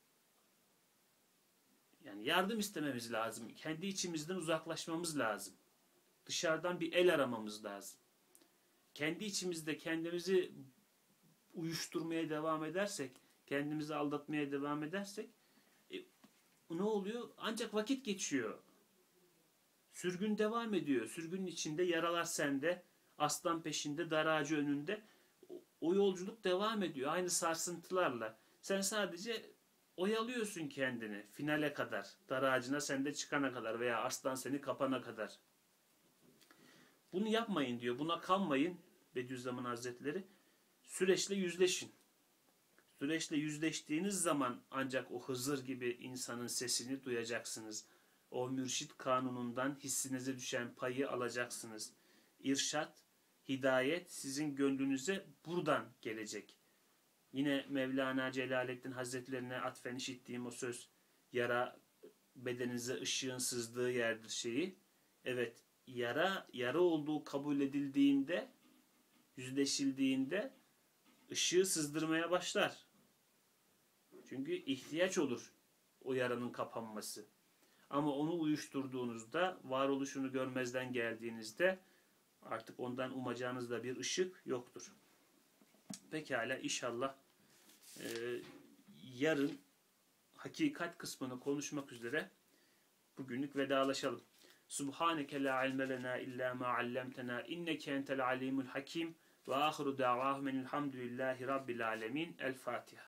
Yani yardım istememiz lazım. Kendi içimizden uzaklaşmamız lazım. Dışarıdan bir el aramamız lazım. Kendi içimizde kendimizi uyuşturmaya devam edersek, kendimizi aldatmaya devam edersek e, ne oluyor? Ancak vakit geçiyor. Sürgün devam ediyor. Sürgünün içinde yaralar sende, aslan peşinde, dar ağacı önünde. O yolculuk devam ediyor. Aynı sarsıntılarla. Sen sadece oyalıyorsun kendini finale kadar. Dar ağacına sen de çıkana kadar veya aslan seni kapana kadar. Bunu yapmayın diyor. Buna kalmayın Bediüzzaman Hazretleri. Süreçle yüzleşin. Süreçle yüzleştiğiniz zaman ancak o Hızır gibi insanın sesini duyacaksınız. O mürşit kanunundan hissinize düşen payı alacaksınız. İrşat, hidayet sizin gönlünüze buradan gelecek. Yine Mevlana Celaleddin Hazretlerine atfen işittiğim o söz, yara bedeninize ışığın sızdığı yerdir şeyi. Evet, yara yara olduğu kabul edildiğinde, yüzleşildiğinde ışığı sızdırmaya başlar. Çünkü ihtiyaç olur o yaranın kapanması. Ama onu uyuşturduğunuzda, varoluşunu görmezden geldiğinizde artık ondan umacağınız da bir ışık yoktur. Pekala, inşallah e, yarın hakikat kısmını konuşmak üzere bugünlük vedalaşalım. Subhaneke la ilme lena illa ma allamtena inneke entel alimul hakim ve ahiru da'vahum elhamdülillahi rabbil alemin. El Fatiha.